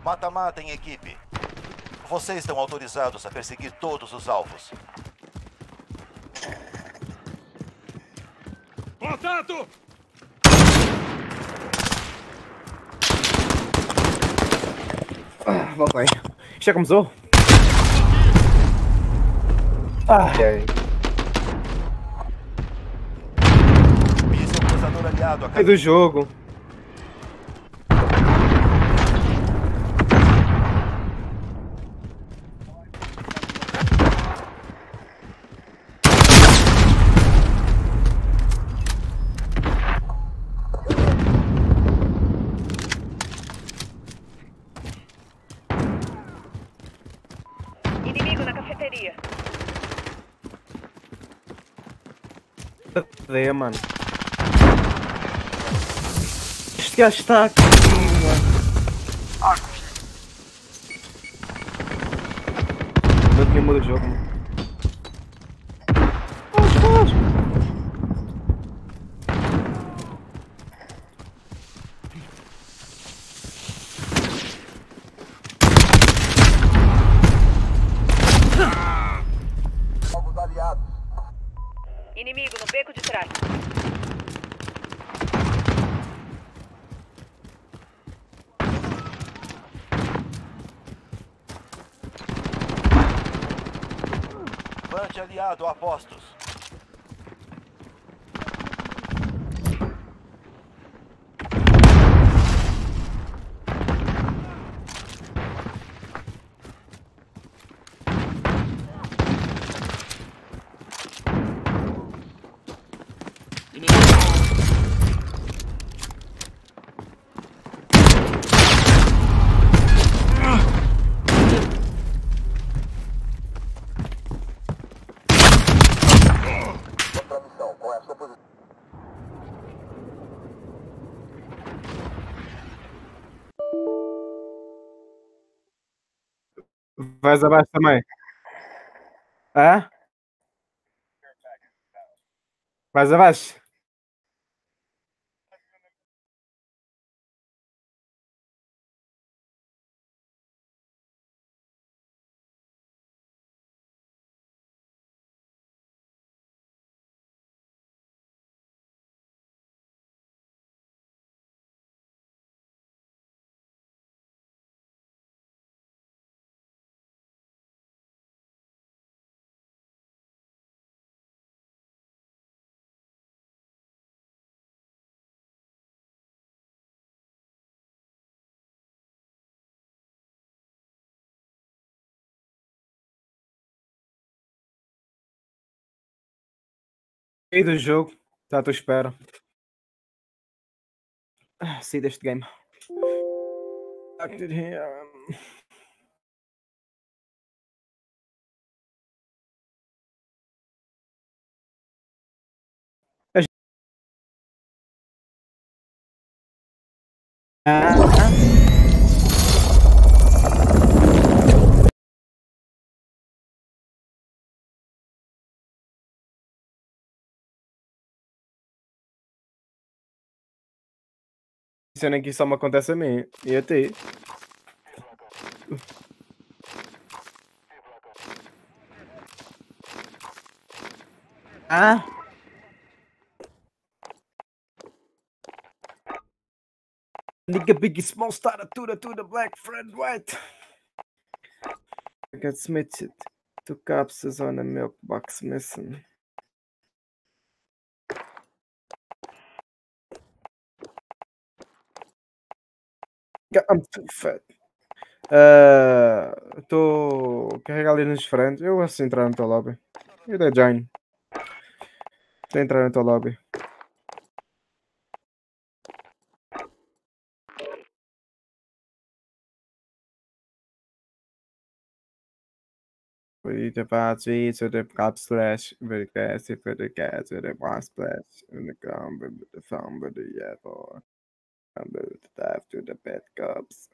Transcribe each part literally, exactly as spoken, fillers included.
Mata-mata em equipe. Vocês estão autorizados a perseguir todos os alvos. Contato! Ah, voltei. Isto já começou? Ah, Ok. Míssil cruzador aliado a é do jogo. Inimigo na cafeteria. Cadê, mano? Este gajo está aqui, mano. Não tinha mudo o jogo, mano. Faz, faz. alvos aliados. Inimigo no beco de trás. Bunch aliado a postos. Outra missão. Qual é a sua posição? Vais abaixo também. Hã? Vais abaixo? Saí do jogo. Está à tua espera. Ah, saí deste game. Acted here. Ah, cena que só me acontece a mim e a ti. Ah? Nigga big small star to to the black friend white. I got submitted. Two capsules on a milk box missing. I'm too fat. Estou uh, a carregar ali nos frentes. Eu gosto de entrar no teu lobby. Eu da join. Estou a entrar no teu lobby. With the parts, we to the cap slash, with the gas, with the gas, with the one splash, and the gun, with the phone, with the yeah, boy. I'm with the dive to the bed cups.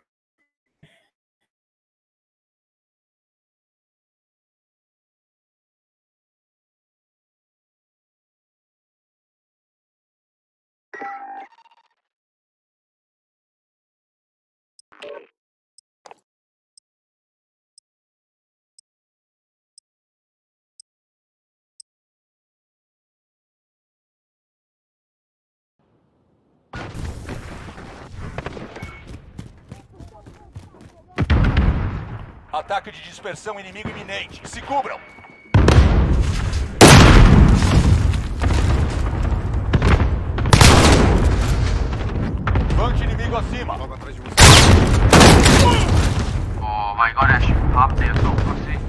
Ataque de dispersão inimigo iminente. Se cubram! Bunch inimigo acima. Logo atrás de você. Oh my god, Ash. Rápido, eu estou por si.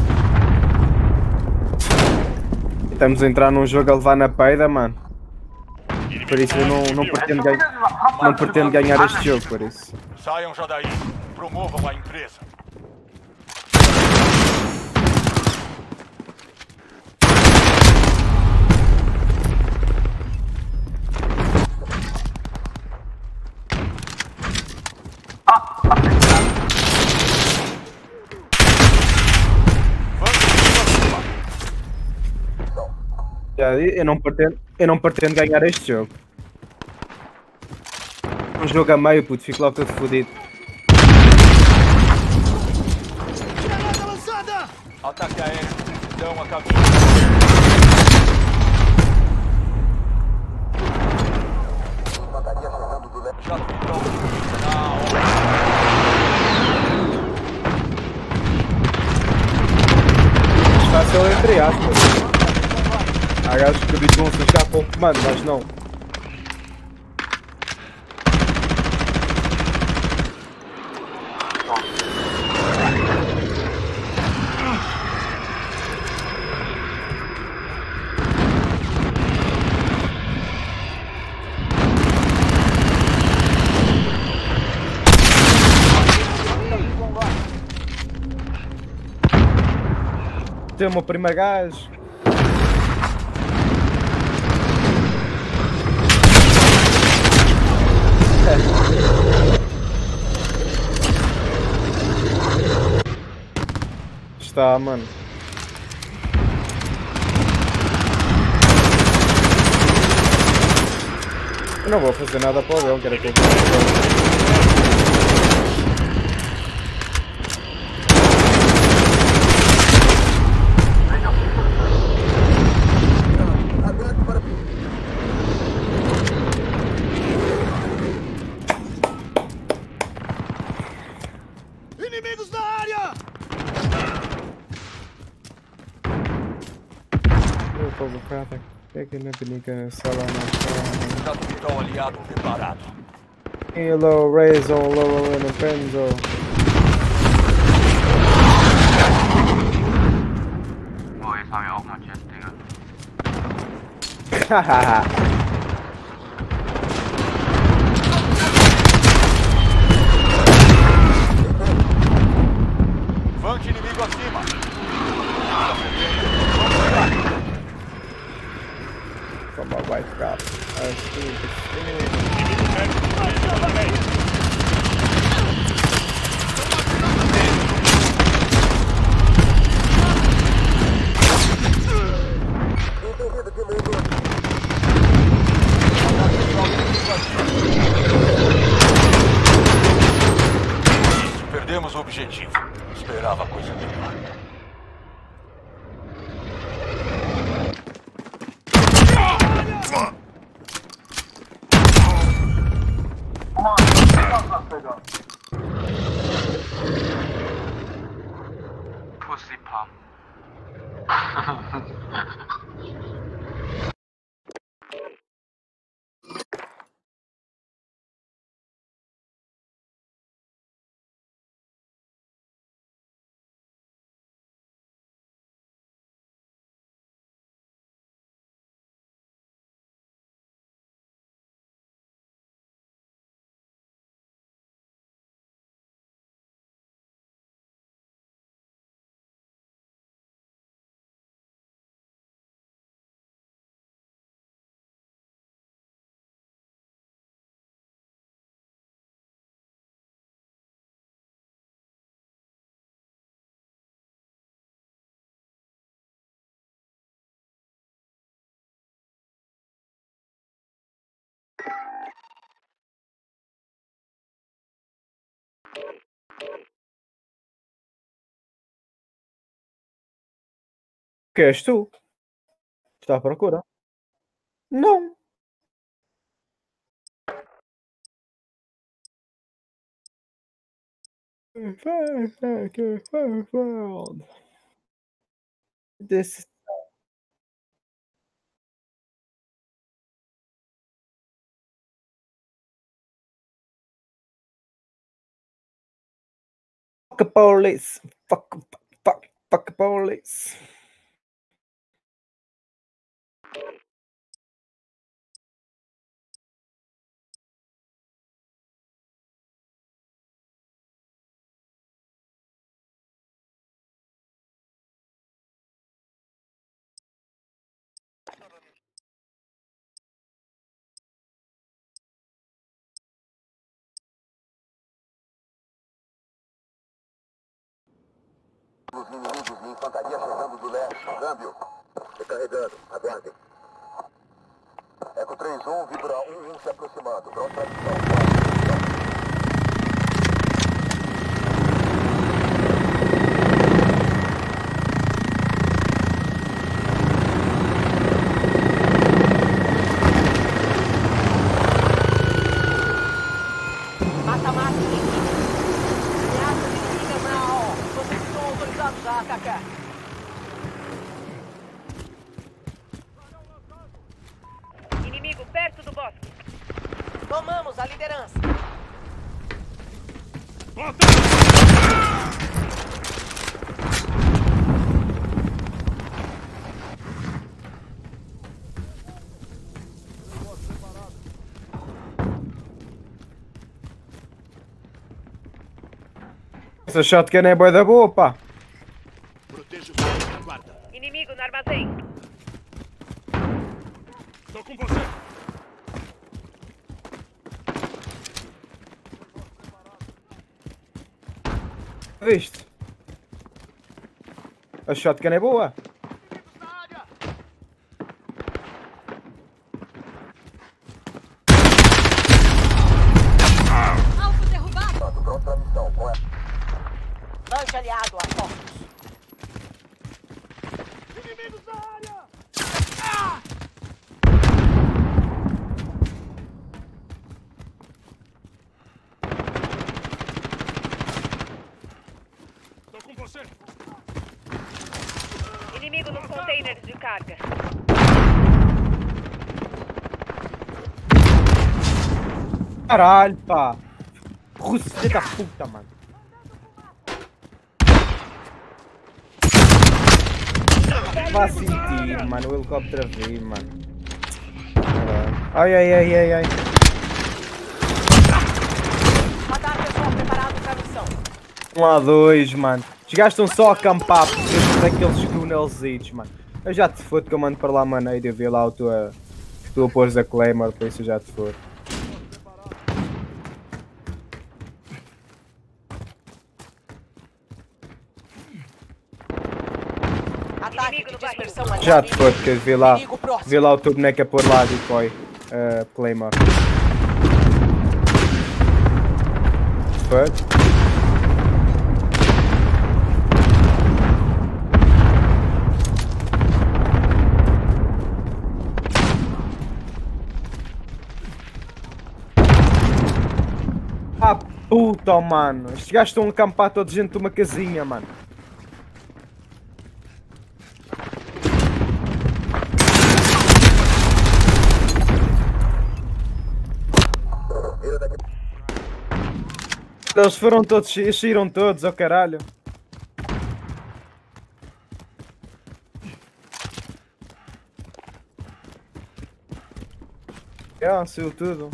Estamos a entrar num jogo a levar na peida, mano. Por isso eu não, não, pretendo, ganha... não pretendo ganhar este jogo, por isso. Saiam já daí. Promovam a empresa. Já disse, eu não pretendo, eu não pretendo ganhar este jogo. Um jogo a meio, puto, fico logo todo fodido. Ataque aéreo. Estão a caminho. Jato vital na hora. Fácil entre aspas. Há gajos que habituam-se a jogar com o comando, mas não. Tem o meu primeiro gajo. Está, mano. Eu não vou fazer nada para o Leão, quero que eu Inimigos na área! Eu tô com cara. Pega na penica, sala na Jato vital aliado preparado. Hello, Razor, Lower and Penzo. Oh, jetzt haben wir auch noch Jet, Digga. Hahaha. Bunch inimigo acima. From my wife got. I see Perdemos o objetivo. Esperava coisa melhor. Pussy Pump. que és tu? Está à procura? Não. This fuck police. Fuck, fuck, fuck, fuck police. Os inimigos de infantaria chegando do leste. Câmbio. Recarregando. Aguardem. Eco três um, vibra um um se aproximando. Pronto para missão. Mata-mata inimigo. Ameaças inimigas na A O. Vocês estão autorizados a atacar. Inimigo perto do bosque. Tomamos a liderança. Essa shotgun é bué da boa, pá. Proteja o fogo da guarda. Inimigo no armazém. Estou com você. Viste? A shotgun é boa. Alvo derrubado. Pronto para missão. Qual é? Lance aliado a foco. Estou com você. Inimigo nos containers de carga. Caralho, pá. Russo, filho da puta, mano. Vá sentir, mano. O helicóptero a vir, mano. Caralho. Ai, ai, ai, ai, ai. Radar pessoal preparado para a missão. Um a dois, mano. Os gajos estão só a acampar porque daqueles túnelzitos, mano. Eu já te fodo que eu mando para lá a maneira e ver lá o tua. Tu a pôres a Claymore, por isso eu já te fodo. Ataque de dispersão aliada. Já te fodo, que vê lá. Inimigo próximo. Vê lá o teu boneco a pôr lá, decoy. Uh, Claymore. Foda. Ah, puta, mano. Estes gajos estão a acampar todos dentro de uma casinha, mano. Eles foram todos, eles saíram todos, oh caralho. Ah, saiu tudo.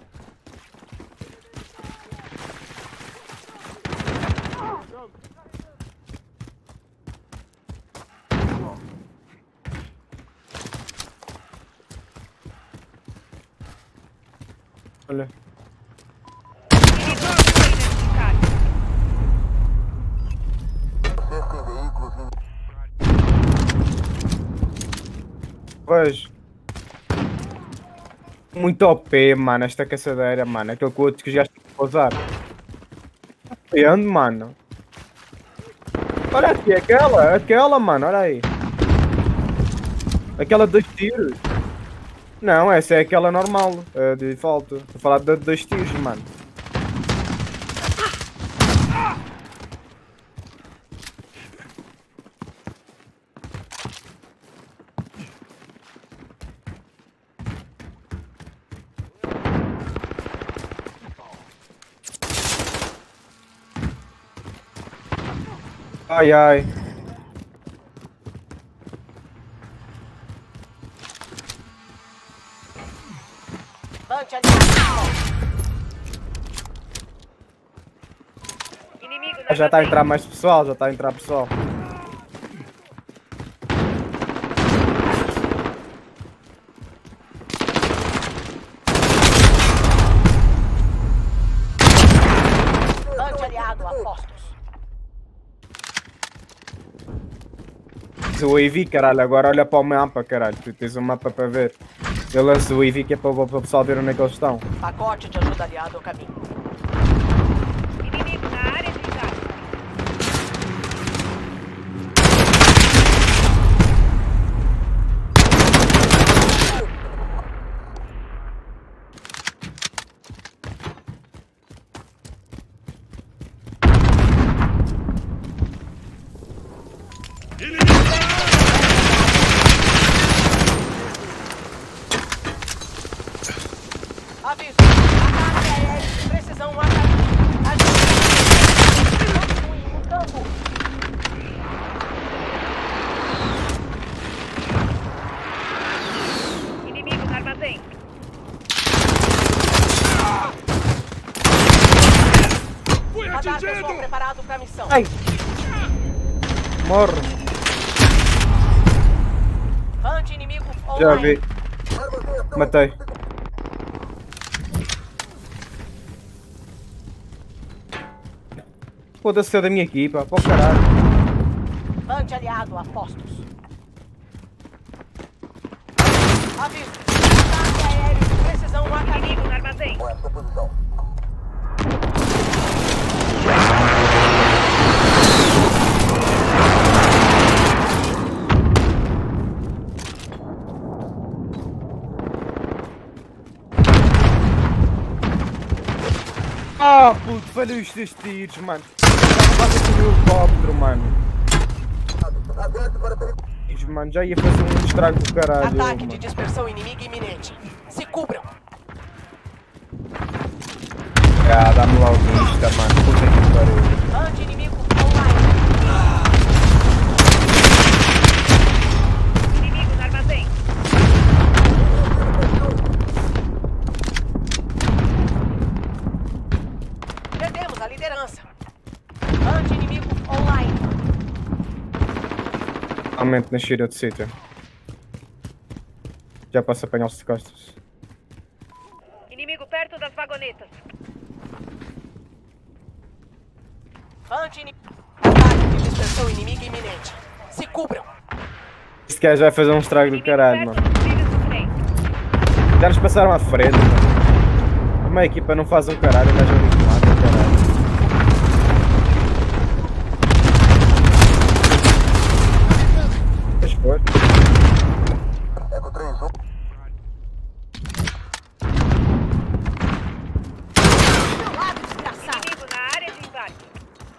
Olha. Inimigo nos containers de carga. Vocês têm veículos em... Vejo. Muito O P, mano, esta caçadeira, mano. Aquele que o outro que já está a usar. Onde, mano? Olha aqui, aquela, aquela, mano, olha aí. Aquela de dois tiros. Não, essa é aquela normal, uh, de default. Estou a falar de dois tiros, mano. Ai, ai. Levante aliado. Inimigo na Já tá a armazém. entrar mais pessoal, já tá a entrar pessoal. Levante aliado a postos. O A V, caralho, agora olha para o mapa, caralho. Tu tens um mapa para ver. Eu lanço o A V que é para, para o pessoal ver onde é que eles estão. Pacote de ajuda aliado ao caminho. Inimigo na área de desastre. Aviso. Ataque aéreo de precisão a caminho. Ajuda. No campo. Inimigo no armazém. Fui Radar pessoal atingido! preparado para a missão. Ai! Morre! Hunt inimigo Já online. vi. Matei. Foda-se, saiu da minha equipa, pô caralho. Hunt aliado a postos. Aviso. Ataque aéreo de precisão a caminho. Inimigo no armazém. Qual é a sua posição? Ah, puto, falhou isto destes tiros, mano. Quase que o helicóptero, mano. Avance para perigo. Tiros, mano, já ia fazer um estrago do caralho. Ataque de mano. dispersão inimiga iminente. Se cubram. Ah, dá-me logo isto, mano. Puta que pariu. Hunt inimigo online. Inimigo no armazém. Perdemos a liderança. Hunt inimigo online. Realmente nasci de outro sítio. Já posso apanhá-los de costas. Inimigo perto das vagonetas. Hunt inimigo. Ataque de dispersão inimiga iminente. Se cubram. Este gajo vai fazer um estrago do Inimigo caralho, perto mano. dos trilhos do trem. Já nos passaram à frente, mano. Uma equipa não faz um caralho, mas eu não mata, caralho. Mas foi. Eco três um. Meu lado, desgraçado. Inimigo na área de embarque.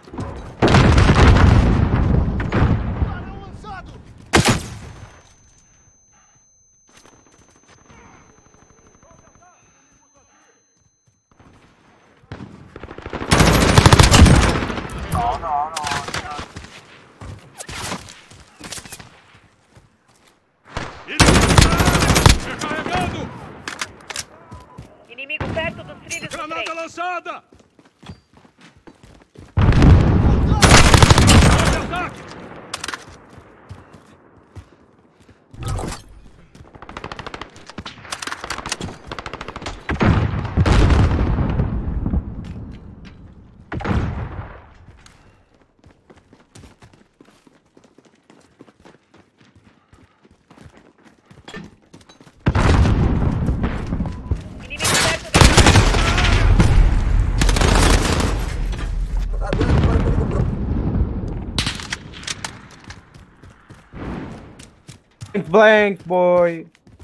Recarregando! Inimigo perto dos trilhos do Granada trem. lançada! Ataque! Inimigo perto da Point blank, boy.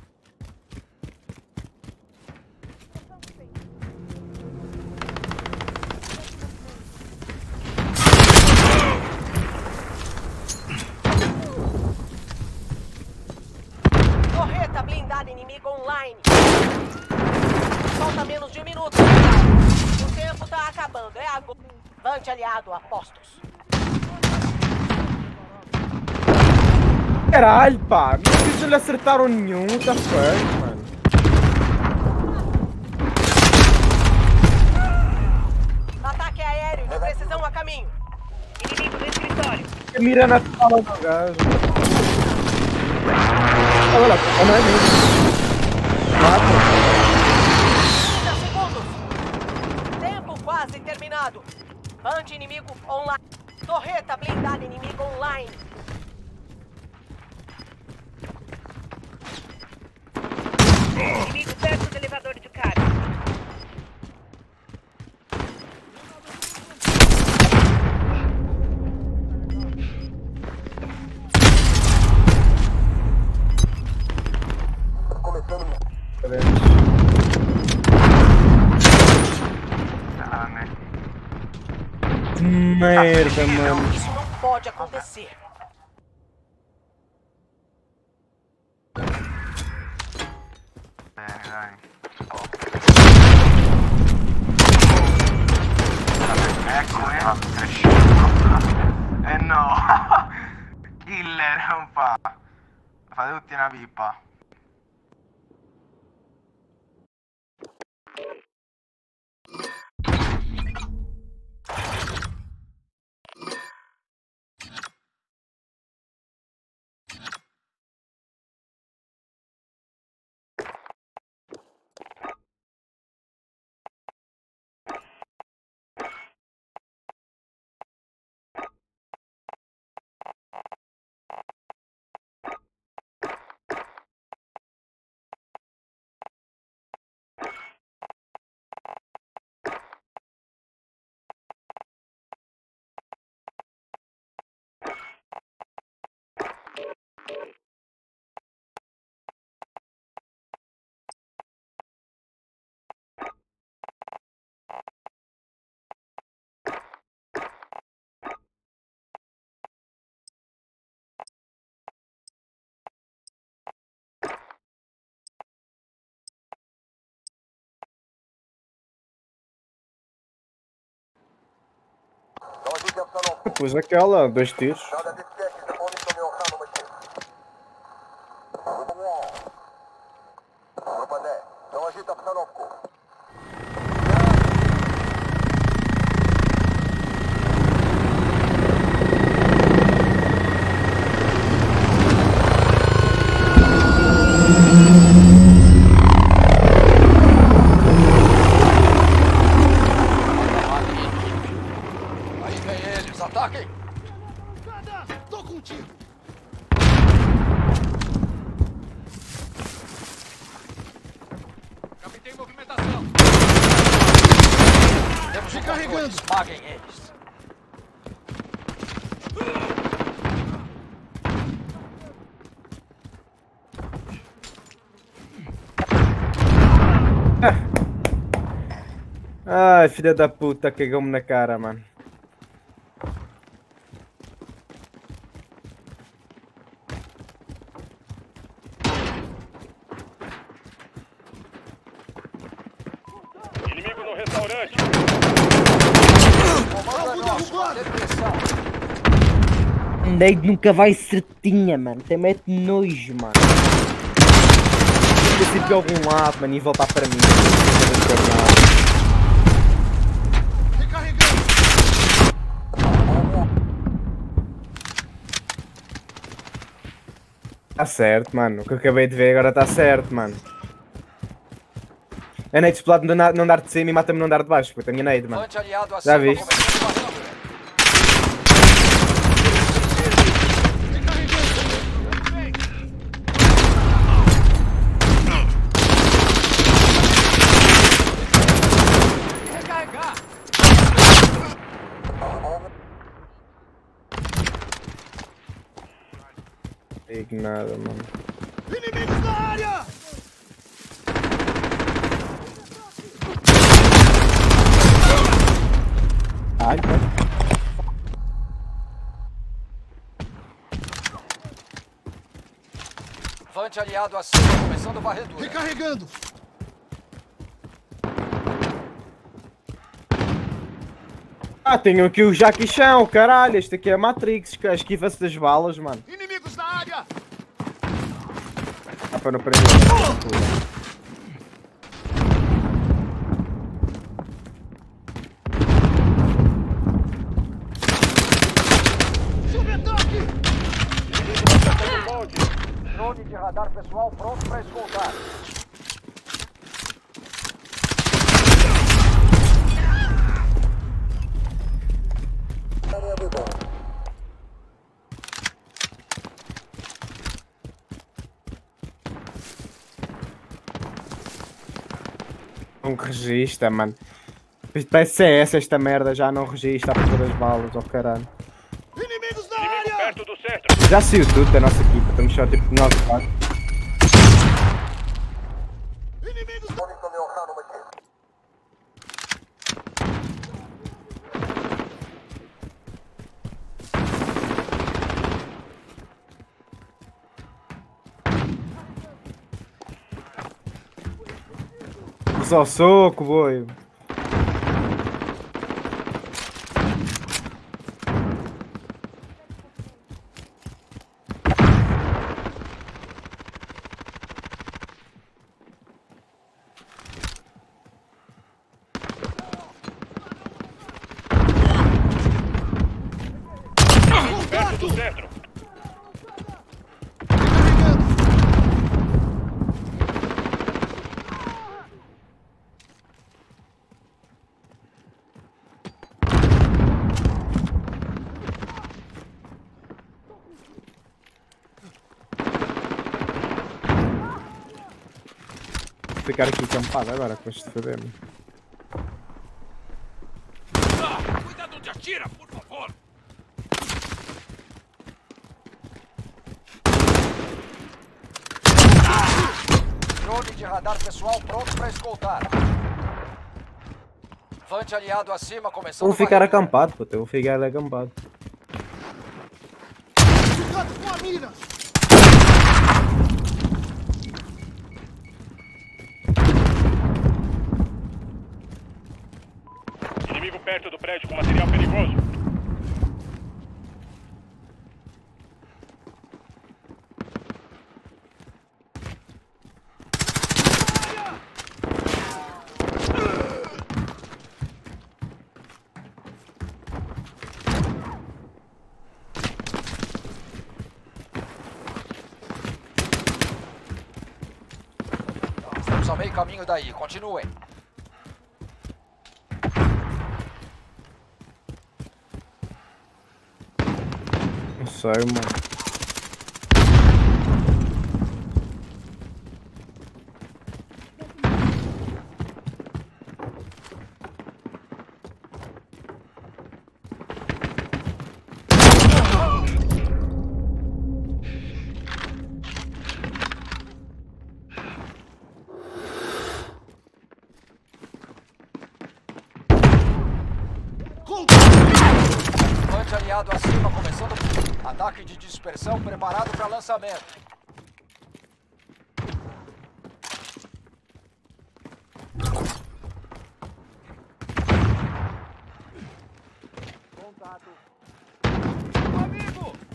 Torreta blindada inimiga online. Falta menos de um minuto. O tempo tá acabando. É agora. Hunt aliado a postos. Caralho, pá! Mas não lhe acertaram nenhum, tá feio, mano. Ataque aéreo de precisão a caminho. Inimigo no escritório. A mira na sala do gajo. Olha lá, não é mesmo. trinta segundos. Tempo quase terminado. Anti-inimigo online. Torreta blindada inimigo online. Inimigo perto do elevador de carga. Começando. Ah, né? Merda, mano. Isso não pode acontecer. Bene, dai. Ecco, eh. È scemo. Eh no. Killer, non fa. Fate tutti una pippa. Pus aquela, dois tiros. Пропаде. Доложить обстановку. Aí vem eles, ataquem! Tô contigo! Captei movimentação! Temos um carregando. controle, esmaguem eles. Ai, filha da puta, cagou-me na cara, mano. Inimigo no restaurante! Neide nunca vai certinha, mano. Tem mete nojo, mano. Tem sempre de algum lado, mano, e voltar para mim. Recarregando! Tá certo, mano. O que eu acabei de ver agora tá certo, mano. A Neide explode no andar- no andar de cima e mata-me no andar de baixo, puta, a minha Neide, mano. Levante aliado Já acima, viste? começando a câmera. Recarregar! Digo nada, mano. Inimigos na área! Ai, mano. Levante aliado acima, começando a varredura. Recarregando! Ah, tenho aqui o Jackie Chan, caralho. Este aqui é a Matrix, que esquiva-se das balas, mano. Inimigos na área! scappano per il Drone de radar pessoal pronto para escoltar. Não registra, mano. Parece C S esta merda, já não registra a fazer as balas, oh caralho. Inimigos na área! Perto do centro. Já saiu tudo da nossa equipa, estamos só tipo nove quatro. Inimigos na Podem também alçar numa aqui. Só soco, boi. Perto do centro. Vou ficar aqui acampado agora com este foder. Ah, cuidado onde atira, por favor. Drone de radar pessoal pronto para escoltar. Vante aliado acima começando. Vou ficar acampado, puta, eu vou ficar acampado. Cuidado com a mira! Inimigo perto do prédio com material perigoso. Estamos a meio caminho daí, continuem. Não sei, mano. Vante aliado acima começando. Ataque de dispersão preparado para lançamento. Contato. Amigo!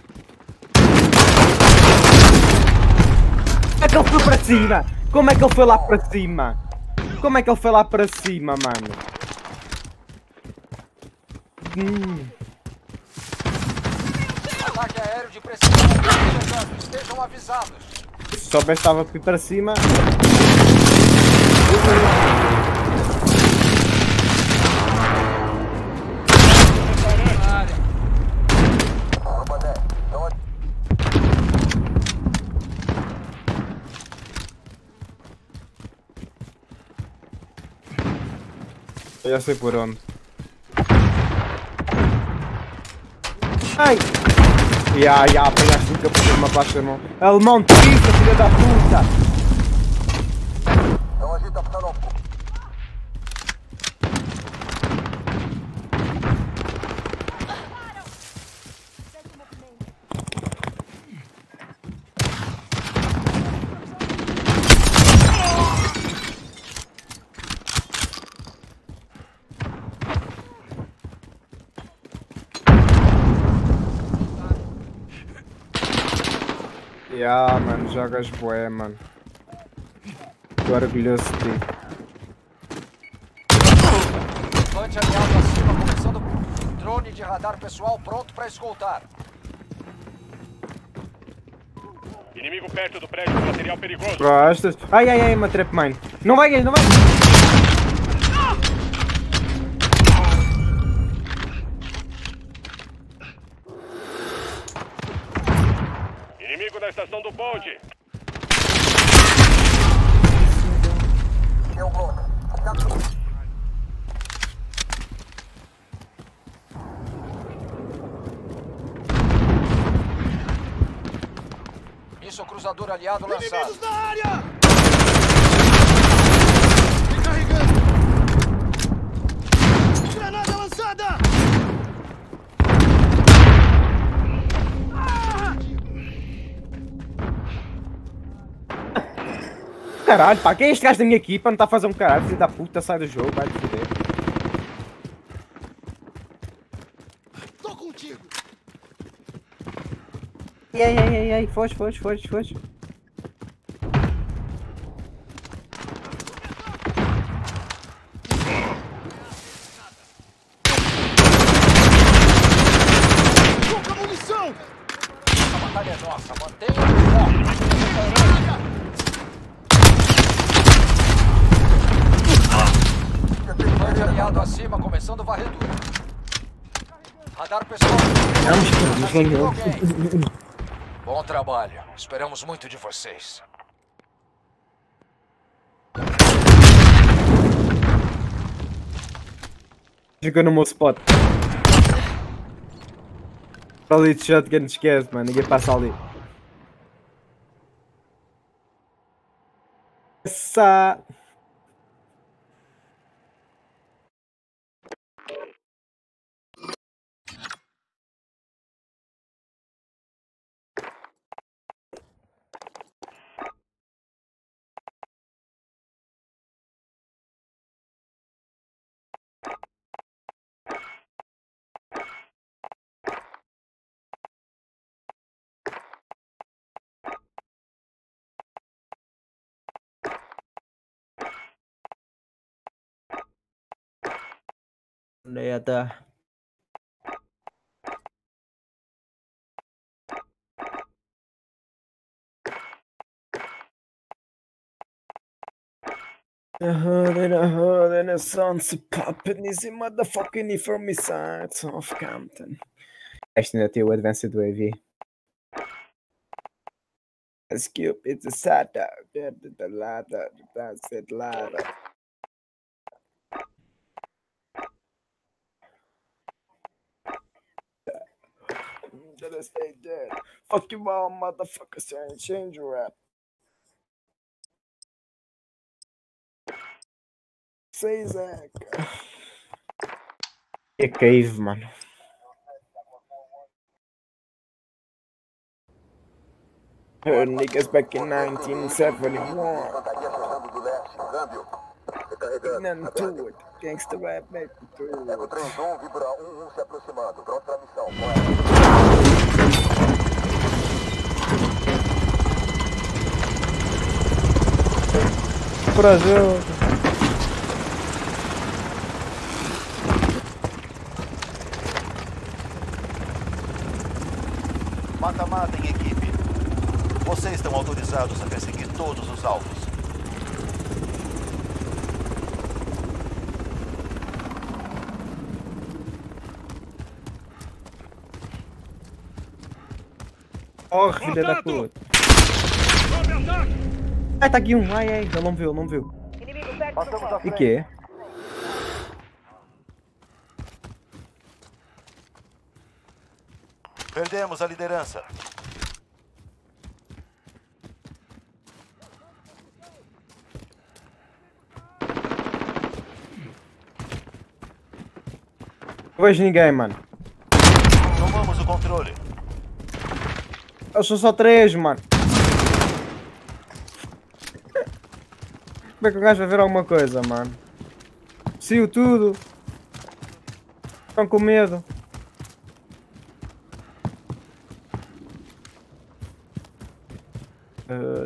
Como é que ele foi para cima? Como é que ele foi lá para cima? Como é que ele foi lá para cima, mano? Hum. Ataque aéreo de precisão chegando. Estejam avisados. Se soubesse estava aqui para cima. Na área. Eu já sei por onde. Ai! Ya, ya, apanhaste um capuz uma baixa mão. Alemão, turista, filha da puta! Não agita a não. Yeah, mano, jogas bué, mano. Tô orgulhoso de ti. Levante aliado acima, começando. Drone de radar pessoal pronto para escoltar. Inimigo perto do prédio com material perigoso. Gostas? Ai, ai, ai, uma trap mine. Não vai, não vai. Inimigo na estação do bonde. Deu bloco. Isso, cruzador aliado lançado. Inimigos na área! Recarregando! Granada lançada! Caralho, pá, quem é este gajo da minha equipa? Não está a fazer um caralho, filho da puta, sai do jogo, vai te foder. Tô contigo! Ai, ai, ai, ai, ai, foge, foge, foge, foge. Pouca munição! A batalha é nossa, mantenha o foco. Levante aliado acima, começando varredura. Radar pessoal. Vamos, vamos, ganhou. Bom trabalho. Esperamos muito de vocês. Ficou no meu spot. Ali de shotgun, esquece, mano, ninguém passa ali. Essa... Onde é tá? A hood and a hood and the sun's popping easy motherfucking from me side of Compton. Este ainda tem o advance do A V. As Cupid's a sad dog, the ladder, that's it ladder. Gotta stay dead. Fuck you all motherfuckers, saying change your rap. Say Zach. Que cave, mano. Heard niggas back in nineteen seventy-one. Infantaria chegando do leste. Câmbio. Recarregando. Nothing to it. Gangsta rap, make me through Eco it. três um, vibra um um se aproximando. Pronto pra missão. Brasil. Mata-mata em equipe. Vocês estão autorizados a perseguir todos os alvos. Oh, filha da puta. Ai, tá aqui um. Ai, ai, ele não viu, não viu. Inimigo perto do foco. E que? Perdemos a liderança. Não vejo ninguém, mano. Tomamos o controle. Eu sou só três, mano. Como é que o gajo vai ver alguma coisa, mano? Saiu tudo. Estão com medo.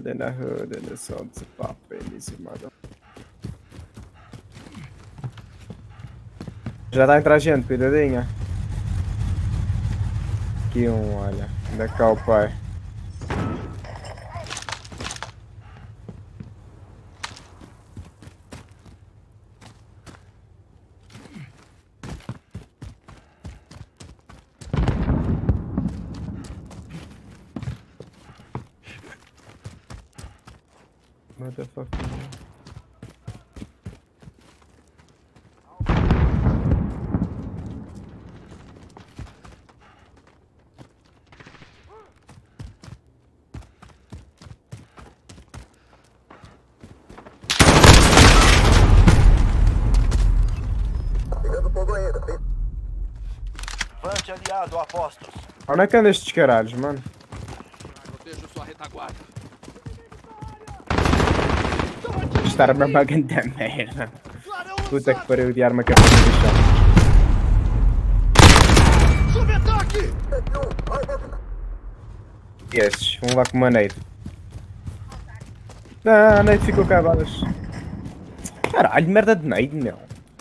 hood, in the hood, in the sun's popping, easy mother. Já tá entrando gente, cuidadinha. Aqui um, olha. Ainda cá o pai. Motherfucker. Pegando fogo ainda. Tem... Vante aliado a postos. Onde é que anda estes caralhos, mano? Protejo sua retaguarda. Esta arma é uma grande merda. Puta que pariu de arma que é para deixar. Sob ataque! E esses? Vamos lá com uma nade. Ah, a nade ficou cá balas. Caralho, merda de nade, meu.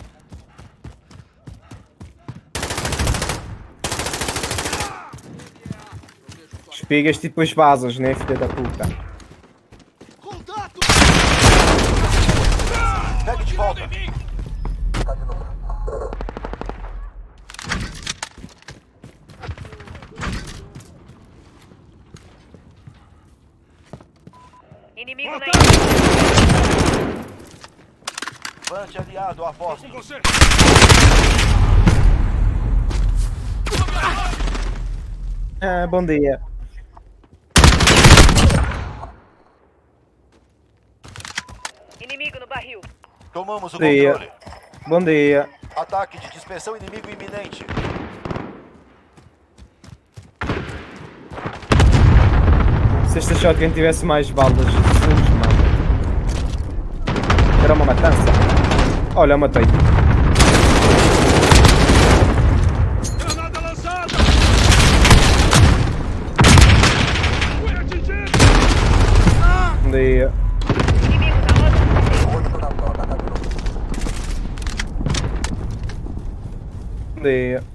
Espigas tipo as basas, né, filha da puta. Contato! Pegue de volta. Inimigo na Vante aliado a postos. Você. Ah, bom dia. Inimigo no barril. Tomamos o Bom dia. controle. Bom dia. Ataque de dispersão inimigo iminente. Se esta shotgun tivesse mais balas, Jesus, mano. Era uma matança. Olha, eu matei. Granada lançada! Fui atingido! Bom dia. Inimigo na roda. Oito na sala, tá de novo. Bom dia.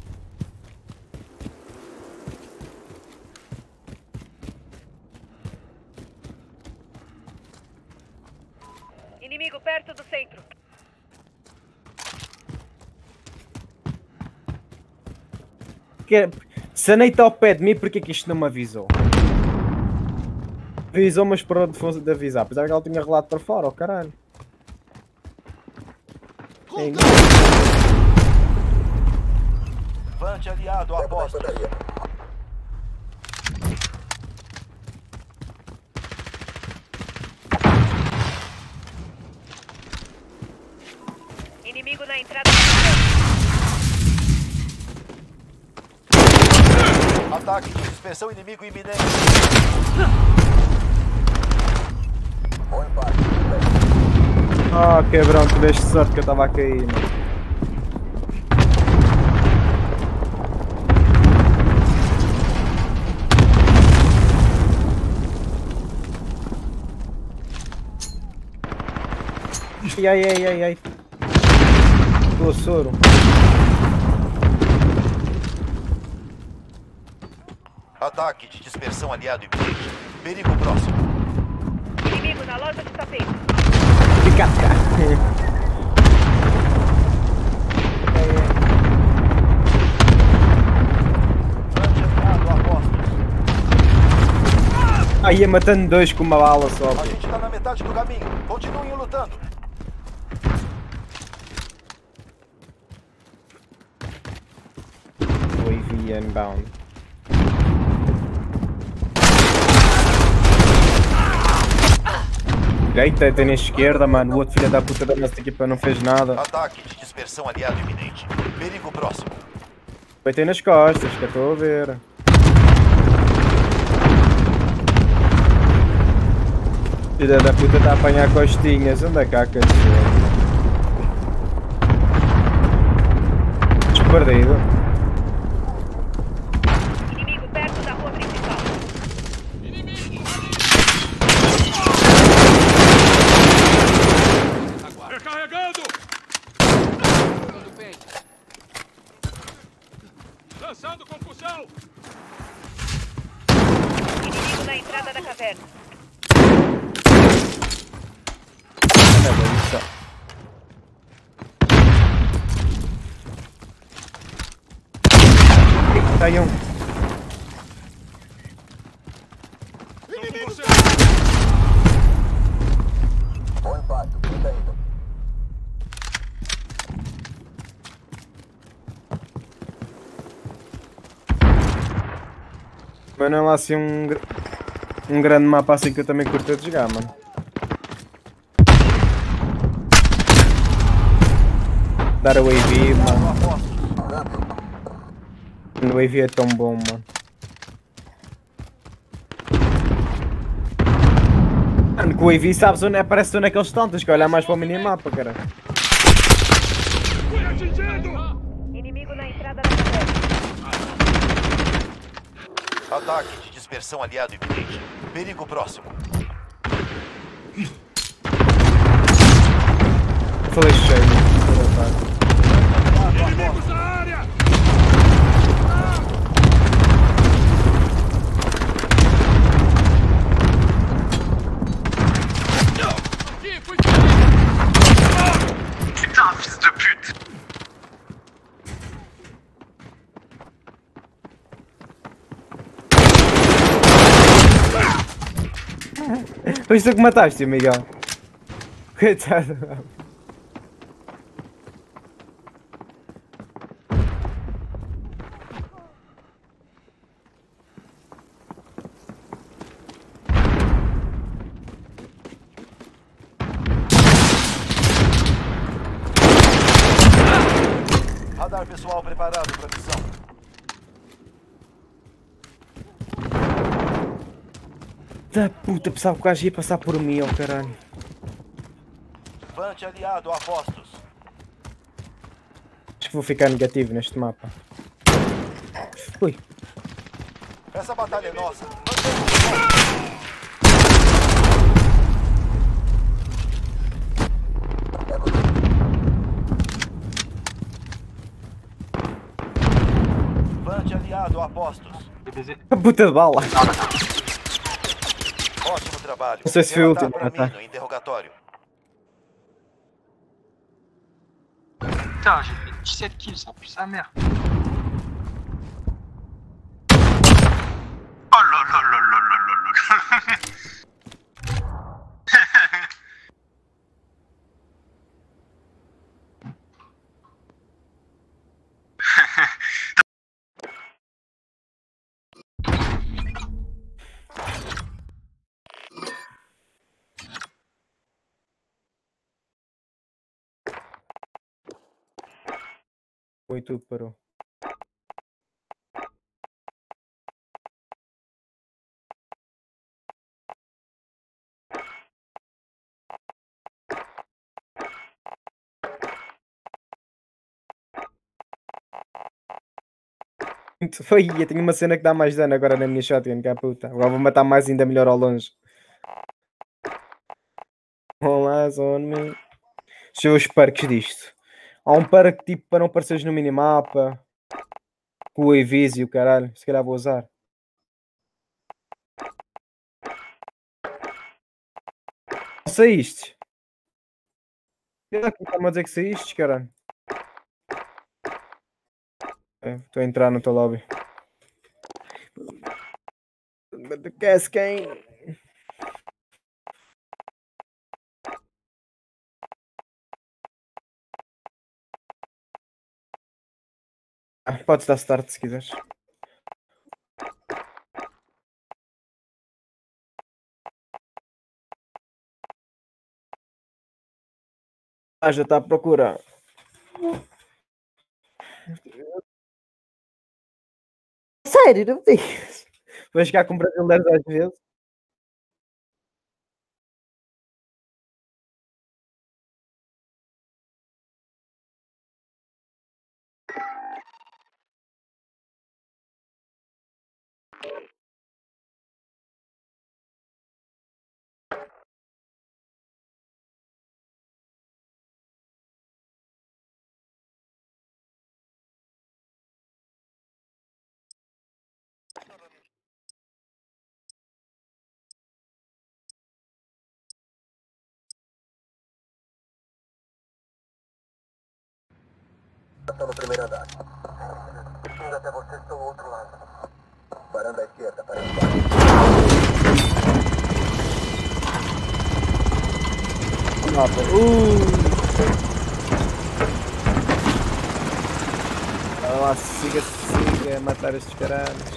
Inimigo perto do centro. Que- Se a Ney está ao pé de mim, porquê que isto não me avisou? Avisou, mas por onde fosse de avisar. Apesar que ela tinha relado para fora, oh caralho. Ei, Vante aliado a postos. Inimigo na entrada. Ataque de dispersão inimigo iminente. Bom empate. Ah, quebrão, tu deste sorte que eu estava a cair, mano. Ai, ai, ai, ai, ai. Tô soro. Ataque de dispersão aliado iminente. Perigo próximo. Inimigo na loja de tapete. Fica cá. Vante aliado a postos. Aí ia matando dois com uma bala só. A gente tá na metade do caminho. Continuem lutando. O A V inbound. Direita, tem na esquerda, mano. O outro filho da puta da nossa equipa não fez nada. Ataque de dispersão aliado iminente. Perigo próximo. Foi ter nas costas, que eu estou a ver. Filha da puta está a apanhar costinhas. Onde é que há cachorro? Desperdido. Inimigo perto da rua principal. Carregando! Tudo bem. Lançando concussão! Inimigo na entrada da caverna. Sai um. Bom impacto. Fica indo. Mas não é lá assim um, gr- um grande mapa assim que eu também curto de jogar, mano. Dar a wave, mano. O wave é tão bom, mano. Mano, com o wave sabes onde é, parece onde é que eles estão, tens que olhar mais para o minimapa, cara. Fui atingido! Inimigo na entrada da caverna. Ataque de dispersão aliado iminente. Perigo próximo. Falei cheio, mano. Inimigos na área! Aqui, fui Putain, fils de pute! Foste tu que mataste, Miguel. Coitado. Radar pessoal preparado para missão. Da puta, pensava que o gajo ia passar por mim, ó caralho. Vante aliado a postos. Acho que vou ficar negativo neste mapa. Ui. Essa batalha é nossa. Vante aliado a postos. A puta de bala. Ótimo trabalho. Não sei se foi o Relatar último, para tá? mim no interrogatório. Putain, j'ai fait dix-sept kills, ça pue sa mère. Oh là là là là là là là. Foi tudo, parou. Foi, eu tenho uma cena que dá mais dano agora na minha shotgun, que é a puta. Agora vou matar mais ainda melhor ao longe. All eyes on me. Deixa eu ver os perks disto. Há um perk tipo para não apareceres no minimapa. Com o Evis e o caralho. Se calhar vou usar. Saíste? Está-me a dizer que saíste, caralho. Estou a entrar no teu lobby. Queres quem? Ah, podes dar start se quiseres. Ah, já está à procura. Sério, não me digas. Vais ficar com brasileiros às vezes. Estou no primeiro andar. Indo até vocês pelo outro lado. Varanda à esquerda, para embaixo. Mapa. Uh! Vai lá, siga, siga, matar estes caralhos.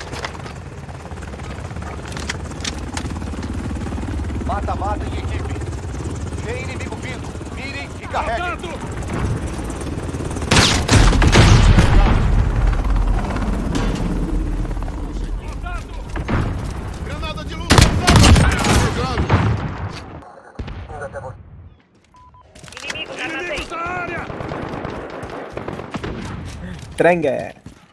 Mata, mata em equipe. Tem inimigo vindo. Mirem e carreguem. Granada de luz! Chegando! Indo até você. Inimigo na Inimigos na área! Tranga!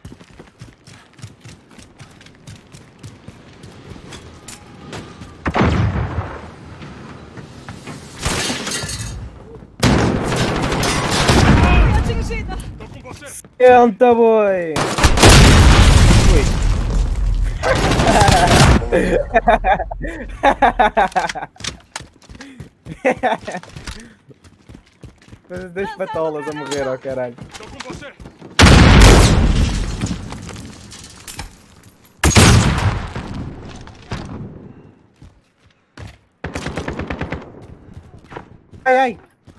Tô com você! Senta, boy! Mas dois patolas a morrer, ó caralho. Tô com você! Ai, ai!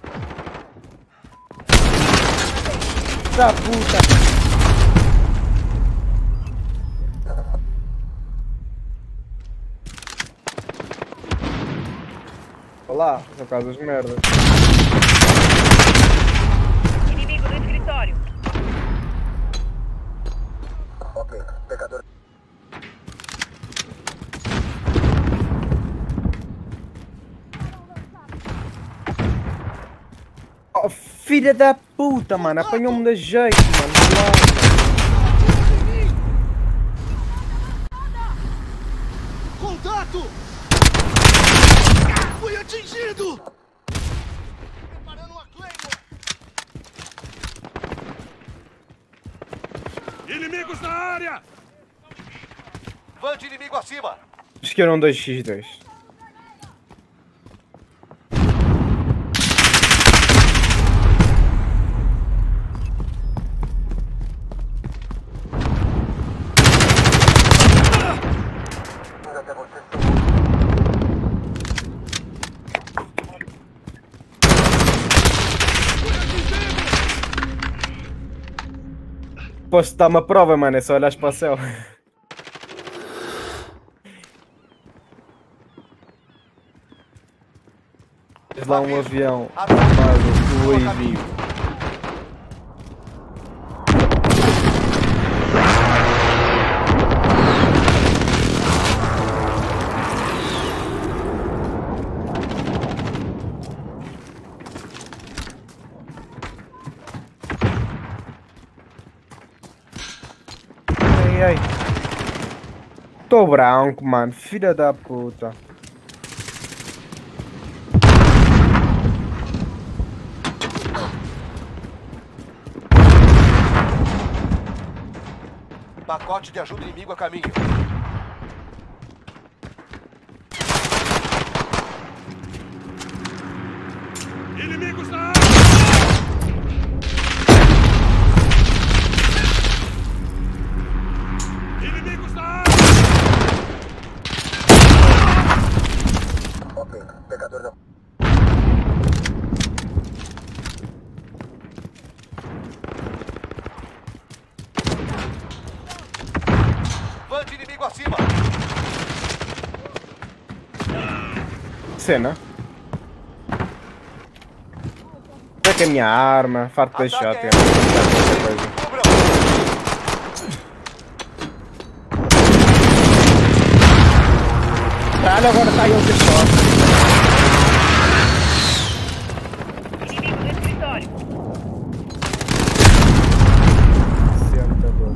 Da puta! Olá, são casas de merda. Inimigo no escritório. Ok, pecador. Oh, filha da puta, mano, apanhou-me de jeito, mano. Contato! Fui atingido! Preparando uma Claymore! Inimigos na área! Vande inimigo acima. Acho que era um dois contra dois. Indo até vocês. Posso dar uma prova, mano, é só olhar para o céu. Tens lá um avião chamado U A V. Ai, ai. Tô branco, mano, filha da puta. Pacote de ajuda inimigo a caminho. Inimigos na área! Inimigos na área! Ok, pecador não. Vande inimigo acima. Cena. Pega a minha arma, farto de shot. Ataque Coisa. Cubram. Caralho, agora tá aí o shot. Inimigo no escritório. Senta, boa.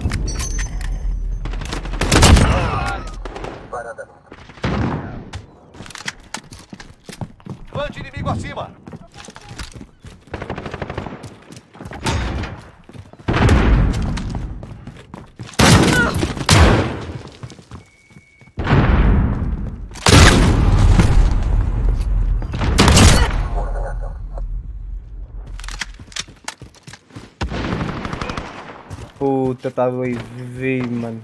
Varanda. Vande inimigo acima. puta, tá doido, vi, mano.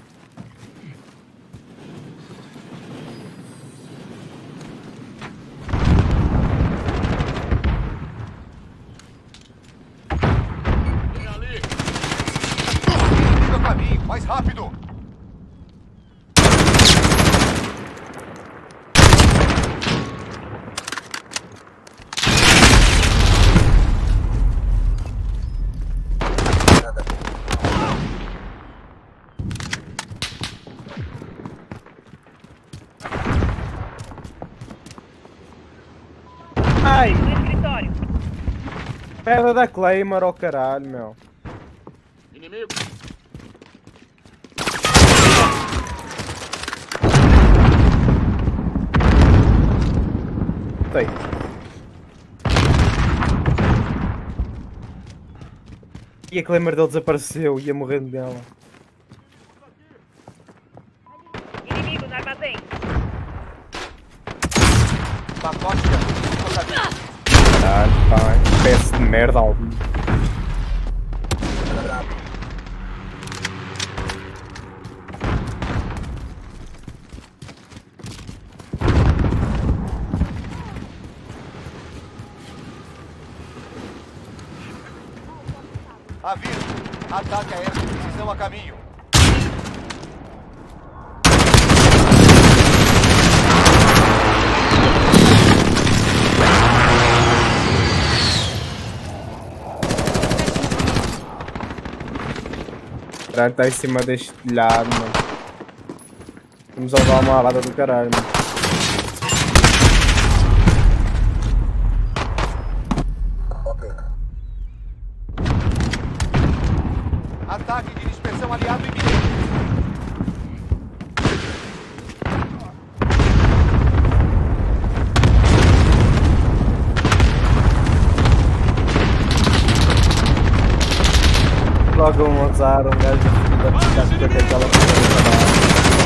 Siga o caminho, mais rápido! Ai! No escritório. Pedra da Claymore, ao caralho, meu. Inimigo. Sei. E a Claymore dele desapareceu, ia morrendo dela. Inimigo no armazém. Pacote de ajuda no caminho. Caralho, pá, peça de merda algum. Aviso, ataque aéreo de precisão a caminho. Caralho, tá em cima deste telhado, mano. Vamos levar uma alada do caralho, mano. Ataque de dispersão aliado iminente. Logo um azar, um gajo da ficar com aquela coisa.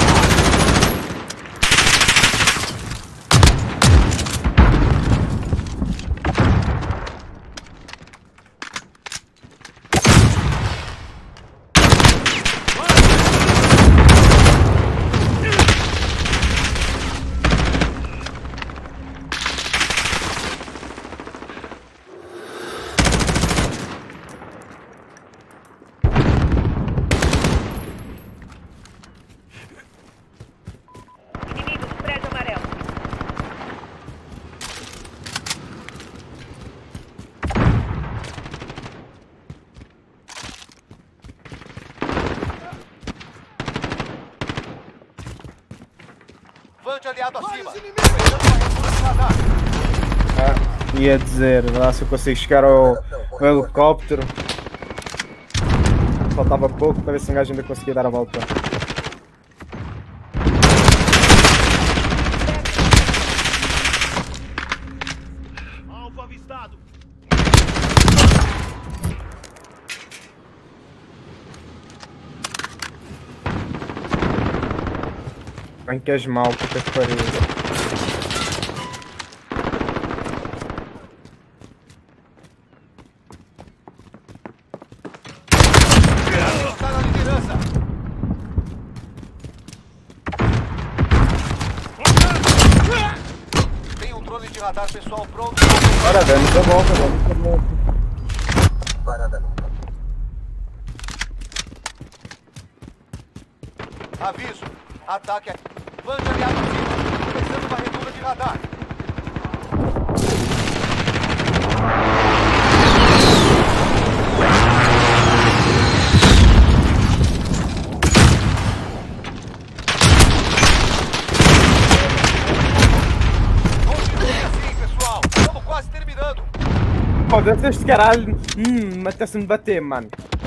Inimigo no prédio amarelo. Vante aliado acima. Fechando a retura de radar. Ah, ia dizer, lá se eu consigo chegar ao, ao helicóptero. Faltava pouco para ver se um gajo ainda conseguia dar a volta. Alvo avistado. Bem que és mal, puta que pariu. Está na liderança. Tem um drone de radar pessoal pronto. Ora, damos a volta, damos a volta. Varanda limpa. Aviso, ataque a... Vante aliado acima. Começando uma retura de radar. Continue assim, pessoal. Estamos quase terminando. Pô, deve este caralho. Hum, até-se-me bater, mano.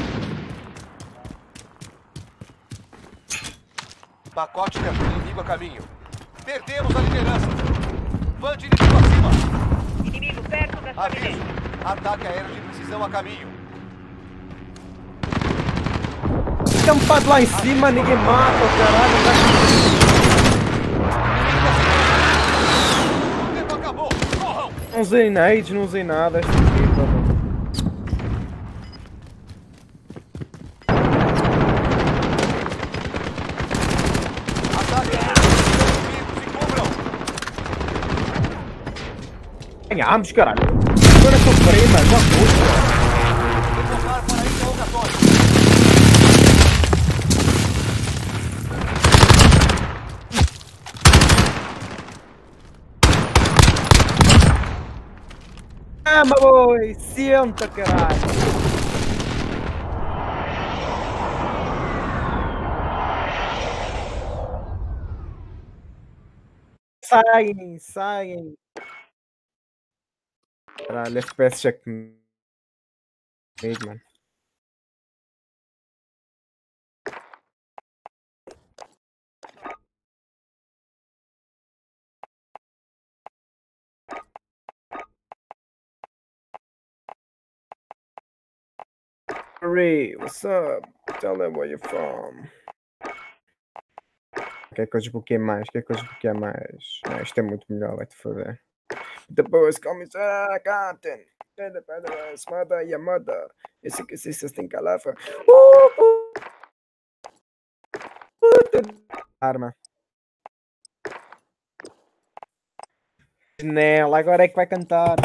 Pacote de ajuda inimigo a caminho. Perdemos a liderança. Vante inimigo acima. Inimigo perto da sua Aviso. direita. Ataque aéreo de precisão a caminho. Campado lá em cima, ninguém mata, caralho. O tempo acabou. Corram. Não usei nades, não usei nada. Esta equipa, mano. Ganhámos, caralho. Agora sou prima, já foi. Retornar para interrogatório. Ah, meu boi, senta, caralho. Saem, saem. Caralho, F P S check comigo, mano. Ray, what's up? Tell them where you're from. Quer que eu desbloqueie mais? Quer que eu desbloqueie mais? Não, isto é muito melhor, vai-te foder. Depois comes a Captain. Mother, your mother. Esse que se tem calafra. Arma. Janela, agora é que vai cantar.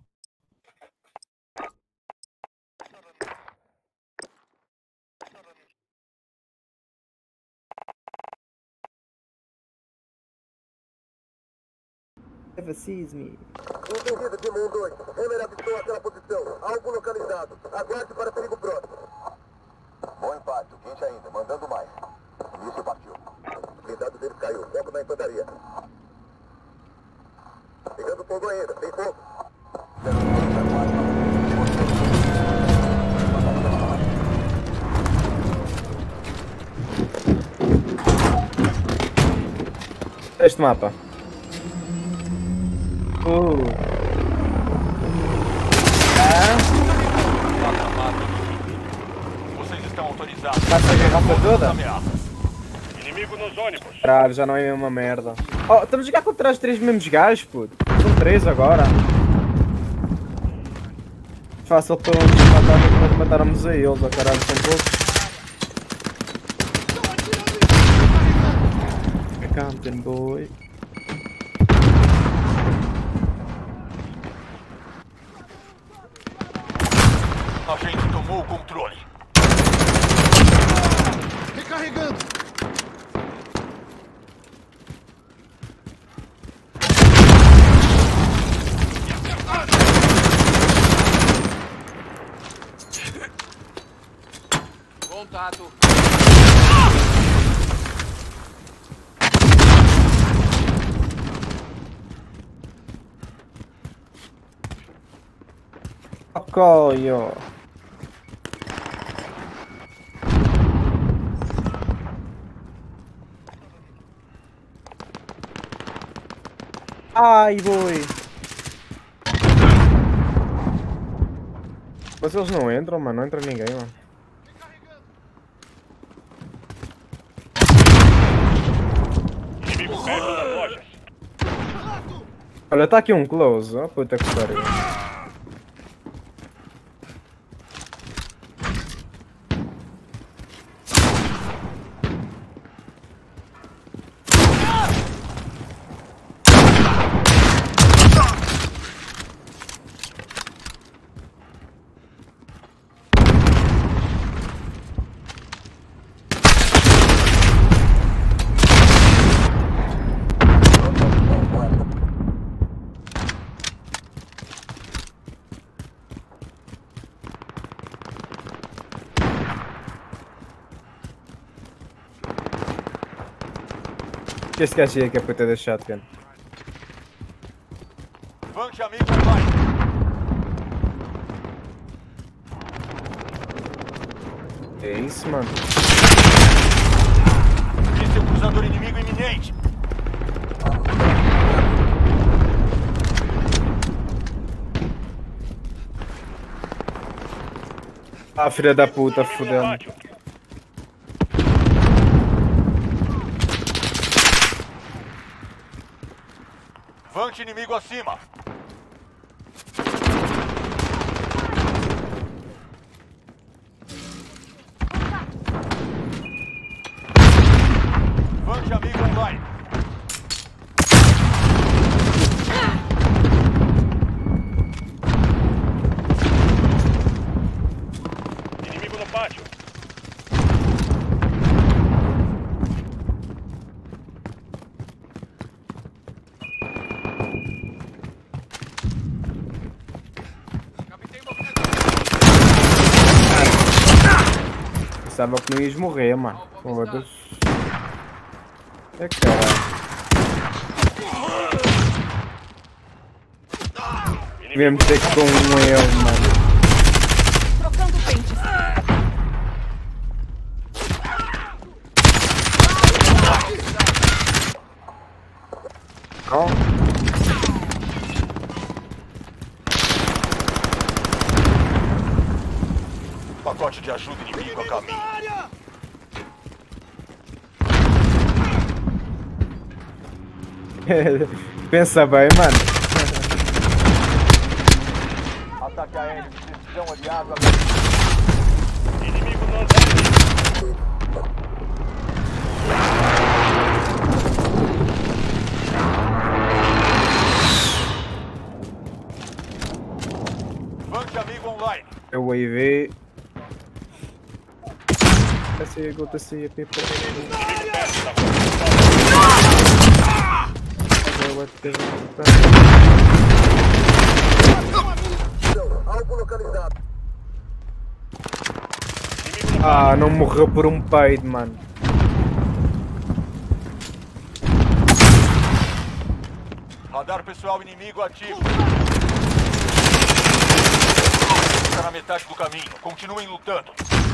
Never sees me. Entendido, time um dois. Hammer avistou aquela posição. Alvo localizado. Aguarde para perigo próximo. Bom impacto. Quente ainda. Mandando mais. O míssil partiu. Blindado dele caiu. Foco na infantaria. Pegando fogo ainda. Tem fogo. Este mapa. Uh. Ah. Vocês estão autorizados. Passa a garrafa toda? Inimigo nos ônibus. Caralho, já não é a mesma merda. Oh, estamos a jogar contra os três mesmos gajos, puto. São três agora. Fácil para uns matar, matarmos a eles, oh caralho, são poucos. Captain boy. A gente tomou o controle. Recarregando. Contato. Coio. Ai, boi. Mas eles não entram, mano. Não entra ninguém, mano. Inimigo perto das lojas. Olha, tá aqui um close. Oh, puta que pariu. Que esse gajo aí que é puta da shotgun. Vante amigo online. É isso, mano. Esse é o cruzador inimigo iminente. Ah, filha da puta, fudendo. Vante inimigo acima. Vante amigo online. Pensava que não ias morrer, mano. Foda-se. É caralho. Mesmo ter com um ele, mano. Trocando pentes. Oh. Pacote de ajuda inimigo a caminho. Pensa bem, mano. Ataque aéreo de precisão aliado a Inimigo no andar. Banque amigo online. É o A V. I see you, go to see people. Alvo localizado. Ah, não morreu por um peido, mano. Radar pessoal inimigo ativo. Está na metade do caminho. Continuem lutando.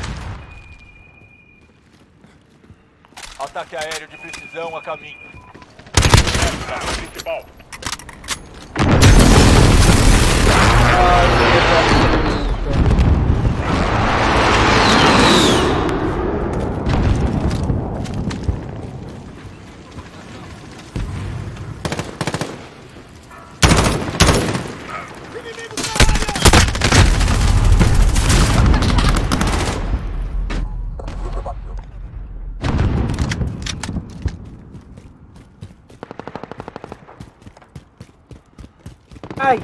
Ataque aéreo de precisão a caminho. Principal. Ai!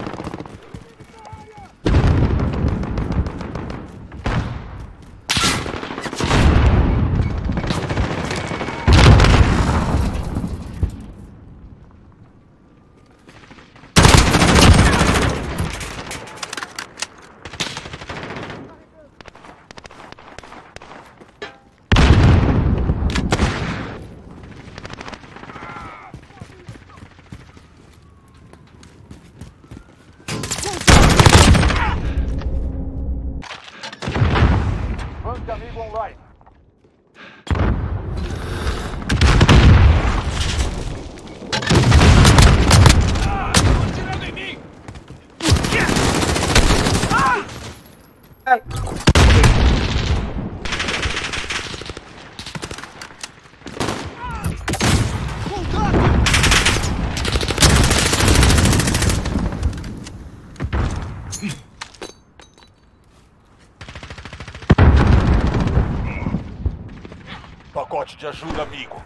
Banque amigo online. Ai! Pacote de ajuda amigo.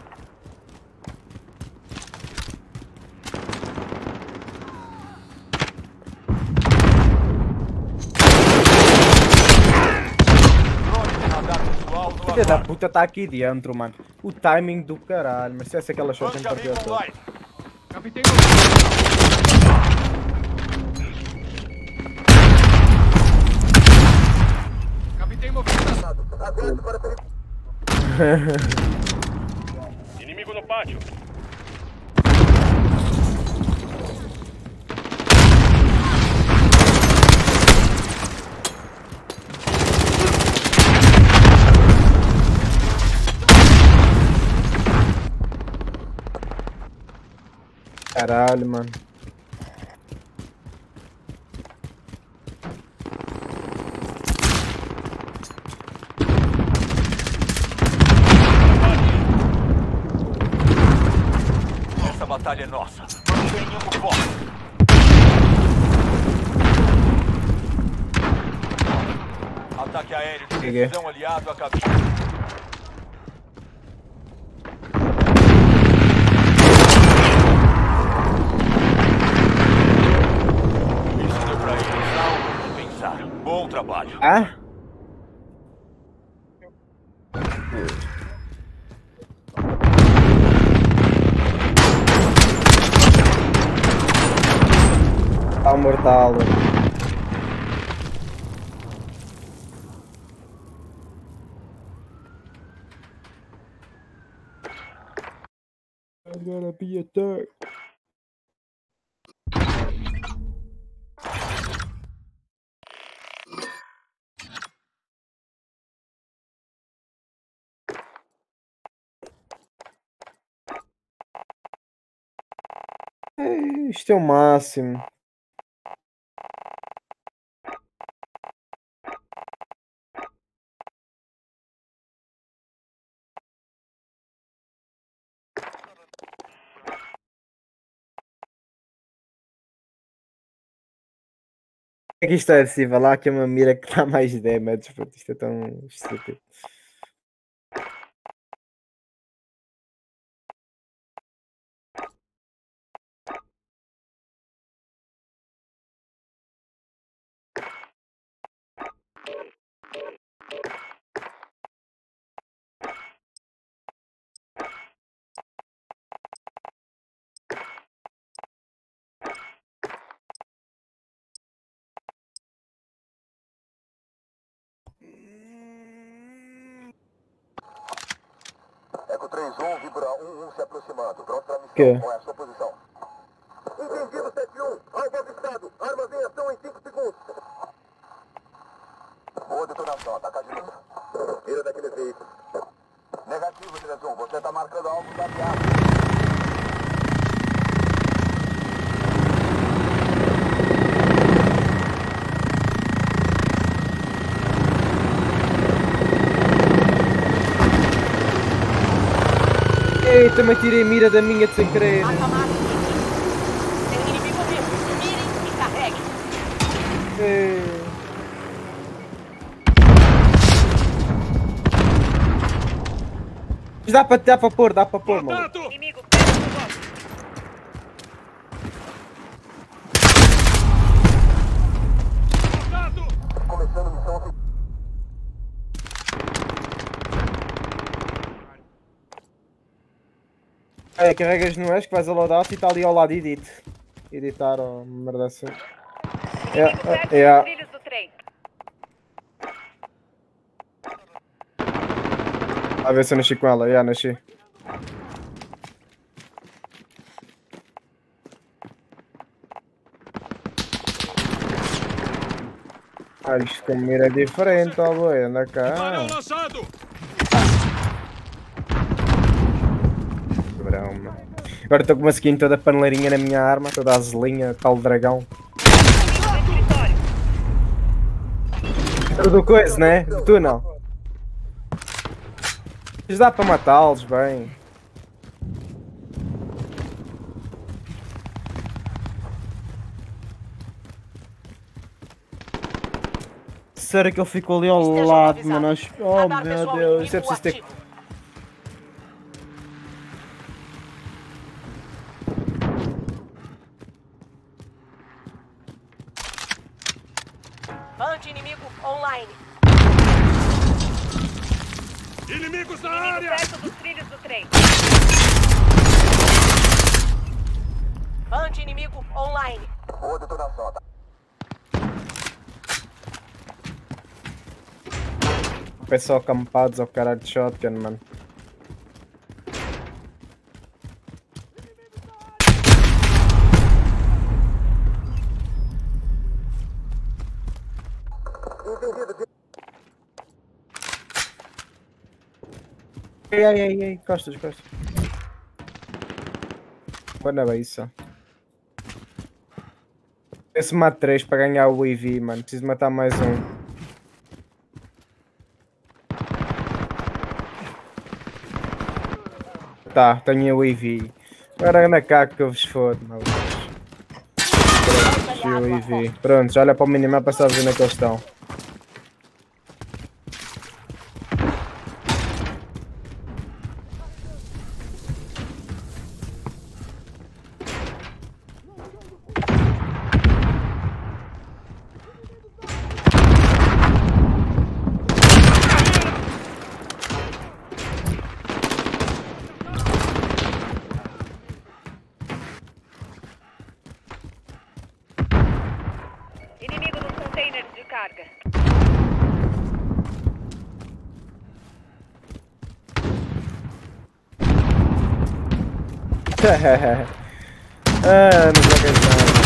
Drone de radar pessoal no Filha da aguardo. puta tá aqui dentro, mano. O timing do caralho. Mas se essa é aquela shot Banque em partida amigo toda. online. Capitão. Capitão movimentado. Aguarde para perigo. Inimigo no pátio. Caralho, mano. Essa batalha é nossa. Mantenham o foco. Ataque aéreo de Peguei. precisão aliado a caminho. Isso deu pra eles algo de pensar. Bom trabalho. Ah? Tá mortal. Agora be attack. É, isto é o máximo. É que isto é possível, lá que é uma mira que dá mais damage, puto, isto é tão estúpido. Eco três um, Vibra um um se aproximando. Pronto pra missão. Que? Qual é a sua posição? Entendido, sete um. Alvo avistado. Armas em ação em cinco segundos. Boa detonação. Atacar de novo. Tira daquele veículo. Negativo, três um. Você tá marcando alvo da viagem. Eita, me tirei mira da minha de sem querer. Mata, mata. Tem inimigo vivo. Mirem e carreguem. É. Dá para dá para pôr, dá para pôr, mano. Inimigo perto do golpe. Começando missão. É, carregas no Ash que vais ao loadout e está ali ao lado edit. Editar ou merda assim. Inimigo perto É, dos é. trilhos do trem. A ver se eu nasci com ela, já nasci. Ah, isto com mira é diferente, ó boi, anda cá. lançado! Cabrão, mano. Agora estou com uma skin toda paneleirinha na minha arma, toda azulinha, tal dragão. Inimigo no escritório. Tudo coisa, né? Do túnel. Mas dá para matá-los bem. Sério que ele ficou ali ao Estejam lado, avisados. mano? Acho- Oh Radar meu pessoal Deus, isso é inimigo preciso ter. ativo. Anti-inimigo online. Inimigos na Inimigo área! perto dos trilhos do trem. Anti-inimigo online. Boa detonação. Pessoal acampados ao caralho de shotgun, mano. Entendido. Ai, ai, ai, ai, costas, costas. Quando é isso? Esse mate três para ganhar o E V, mano. Preciso matar mais um. Tá, tenho o E V. Agora anda cá que eu vos fodo, malucos. Pronto, o E V. Pronto, já olha para o minimapa para saber onde é que eles estão. Inimigo nos containers de carga. Ah, não joguei nada.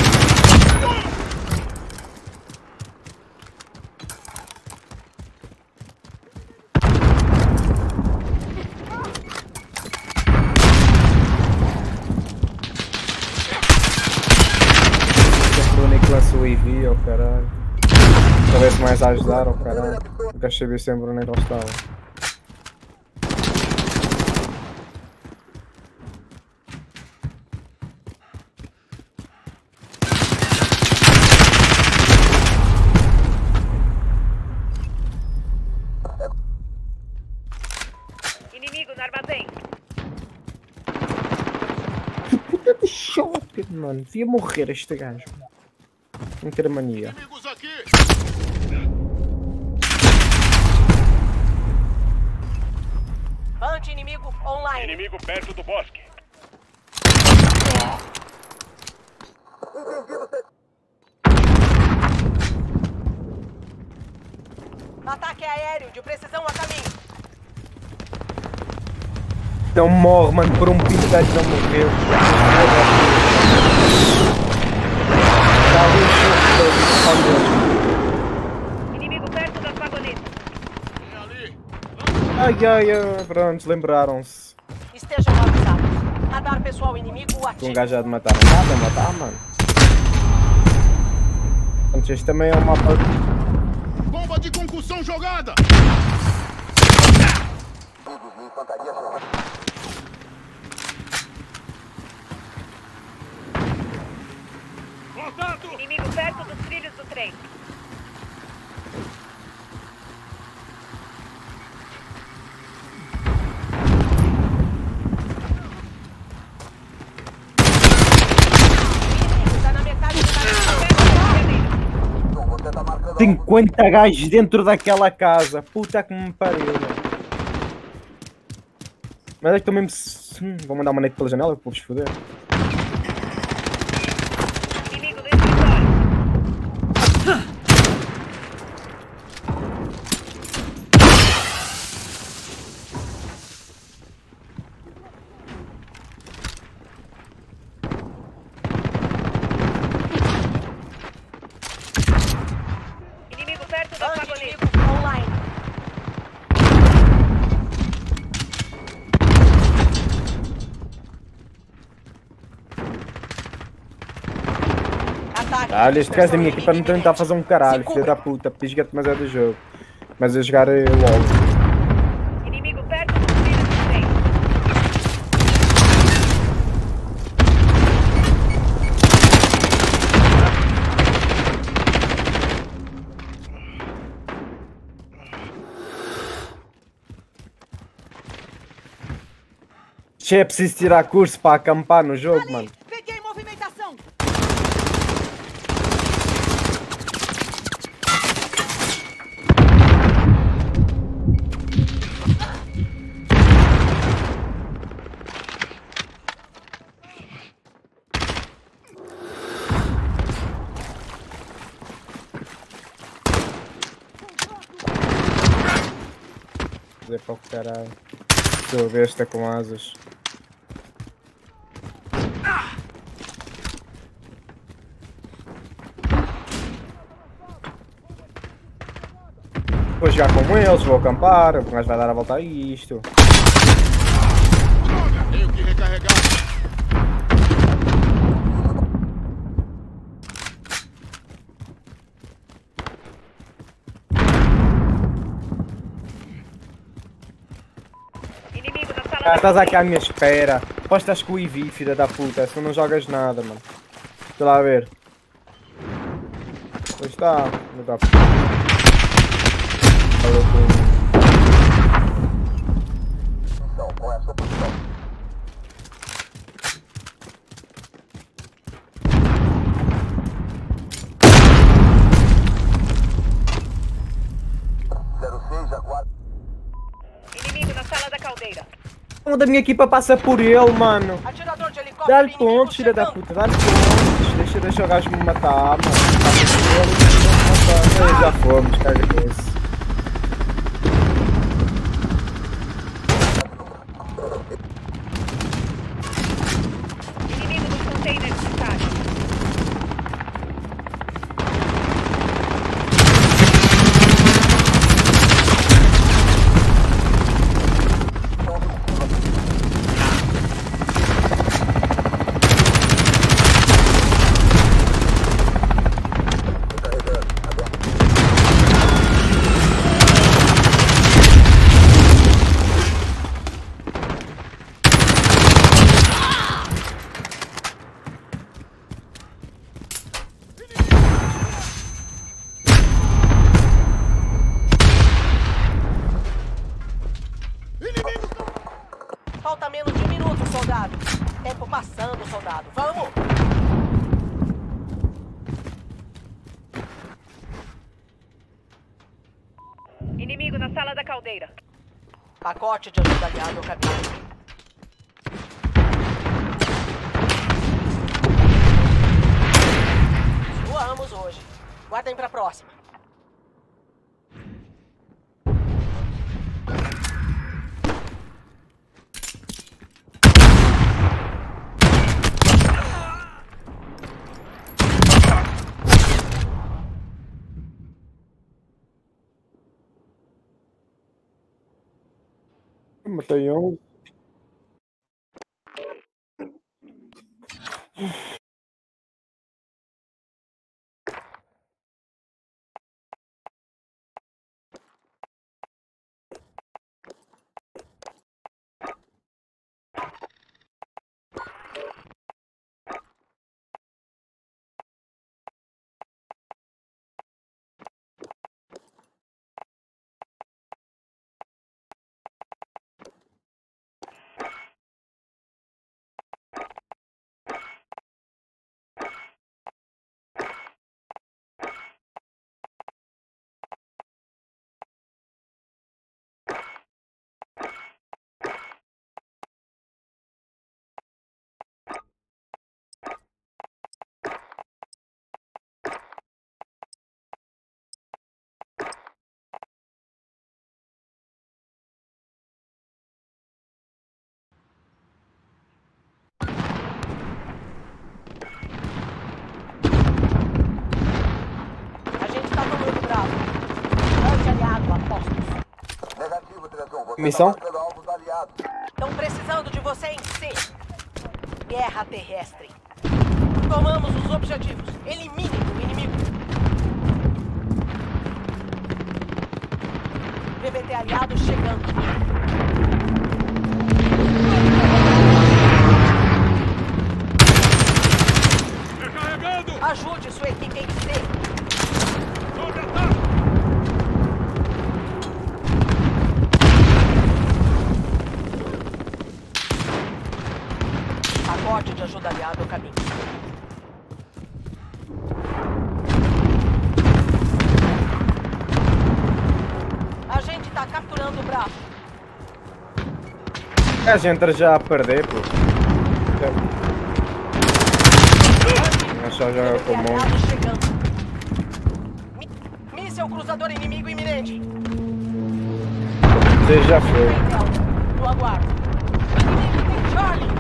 Sempre o Nick lançou o I V, oh caralho. Talvez mais a ajudar, oh caralho. Eu quero saber sempre onde é que ele estava. Inimigo no armazém. Que puta de choque, mano. Devia morrer este gajo. Não ter mania. Inimigos aqui! Anti-inimigo online. Inimigo perto do bosque. Ataque aéreo de precisão a caminho. Então morre, mano, por um pinto gajo não morreu. Inimigo perto das vagonetas. Tem ali! Ai, ai, ai, pronto, lembraram-se. Estejam avisados. Radar pessoal inimigo Com um ativo. gajo já de matar, nada a matar, mano. Portanto, este também é um mapa. Bomba de concussão jogada! Contato! Inimigo perto dos trilhos do trem. Está na metade do caminho. cinquenta gajos dentro daquela casa. Puta que me pariu, mano. Mas é que estou mesmo. Hum, vou mandar uma net pela janela para vos foder. Inimigo do escritório. Inimigo perto das vagonetas. Anti-inimigo online. Ataque. Caralho, este gajo da minha equipa não está a fazer um caralho, filho da puta, pisga-te demasiado do jogo. Mas a jogar é LOL. Inimigo perto dos trilhos do trem. Che, é preciso tirar curso para acampar no jogo, mano. Peguei movimentação. Fazer para o caralho. Sua besta com asas. Vou jogar com eles, vou acampar, o gajo vai dar a volta a isto. Tenho que recarregar! Inimigo na sala Ah, da estás aqui à minha espera. Apostas com o I V, filha da puta, se não jogas nada, mano. Deixa lá ver. Pois está, não dá pra... Falou com... Então, qual é a sua posição? zero seis, aguarda. Inimigo na sala da caldeira. Um da minha equipa passa por ele, mano. Atirador de helicóptero Dá-lhe inimigo pontos, filha da chegando. puta, dá-lhe pontos. Deixa, deixa o gajo me matar, mano. Passa por ele e não me matar. Já fomos, caga nisso. Inimigo na sala da caldeira. Pacote de ajuda aliado ao caminho. Voamos hoje. Guardem pra próxima. Matei um. Missão? Estão precisando de você em C. Guerra terrestre. Tomamos os objetivos. Elimine o inimigo. B B T aliado chegando. Recarregando! Ajude sua equipe em C. Pacote de ajuda aliado ao caminho. A gente tá capturando o Bravo. A gente já a perder, pô. É só jogar com o mundo. Míssel cruzador inimigo iminente. Você já foi. No aguardo. Inimigo tem Charlie.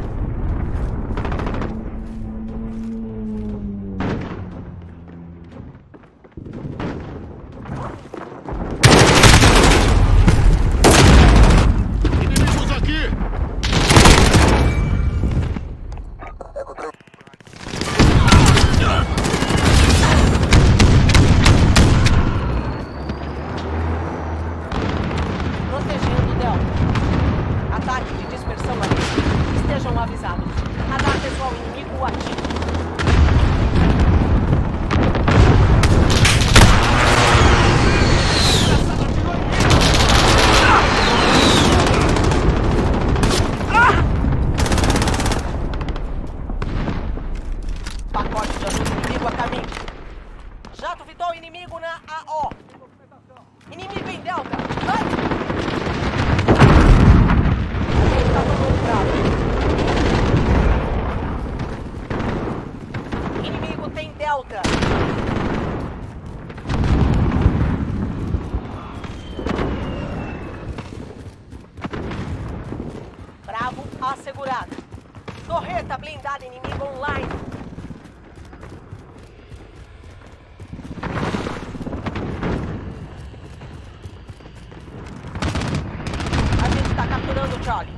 Assegurado. Torreta blindada inimigo online. A gente tá capturando o Charlie.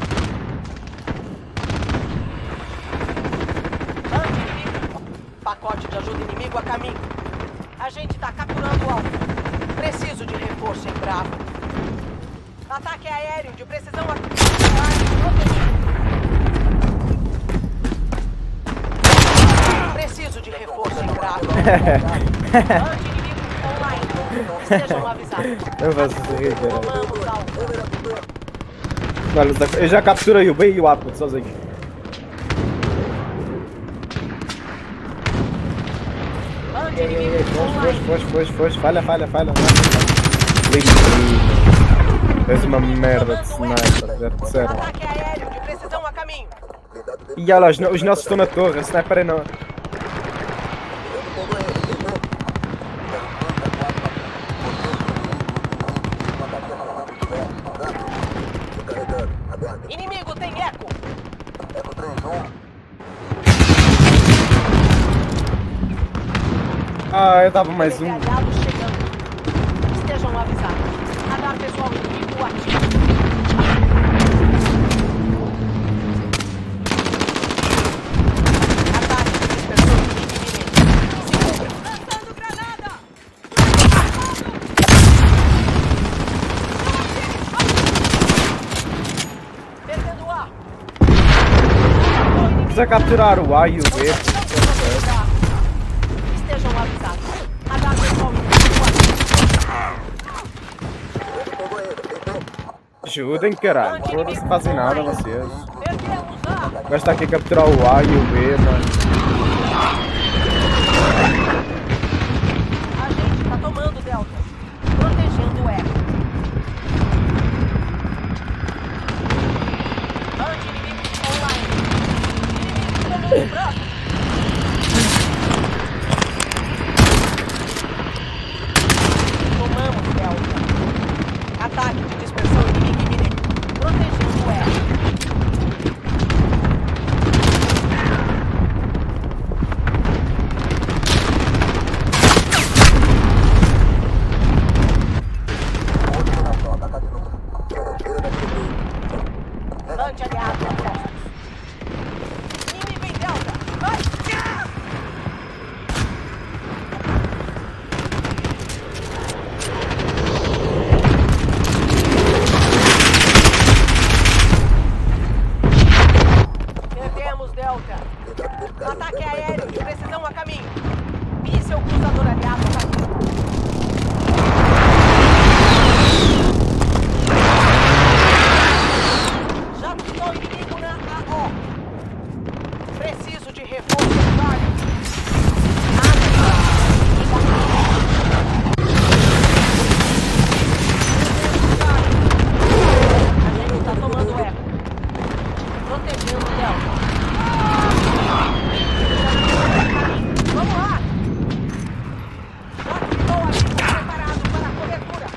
Anti-inimigo. Pacote de ajuda inimigo a caminho. A gente tá capturando o alvo. Preciso de reforço em Bravo. Ataque aéreo de precisão artificial. Preciso de reforço em Bravo. Anti-inimigo online. Sejam avisados. Eu faço isso aí, cara. Eu já capturei o B e o A, sozinho. Foge, foge, foge, foge, falha, falha, falha. incrível. És uma merda de sniper, já te disseram. Ataque aéreo de precisão a caminho. E olha, os, os nossos estão na torre, a sniper é não. Inimigo tem eco. Eco três um. Ah, eu dava mais um. Aliados chegando. Estejam avisados. Radar pessoal inimigo ativo. Ataque de dispersão inimigo iminente. Se cubra. Lançando granada. Perdendo ar. Precisa capturar o A e o B. Estejam avisados. Radar pessoal inimigo ativo. Ajudem, caralho. Foda-se, não fazem nada vocês. Perdemos ar. O gajo está aqui a capturar o A e o B, mano. A gente está tomando Delta. Protegendo o eco. Anti-inimigo online. Inimigo tomando braço. Tomamos Delta. Ataque de dispersão inimigo iminente. Protegendo o eco. Lante aliado a postos. Inimigo em Delta. Vai! Perdemos Delta. Ataque aéreo de precisão a caminho. Míssel cruzador aliado a caminho. Já pisou inimigo na A O. Preciso de reforço em vale. A gente está tomando eco. Protegendo o Delta. Vamos lá! Já pisou amigo preparado para a cobertura.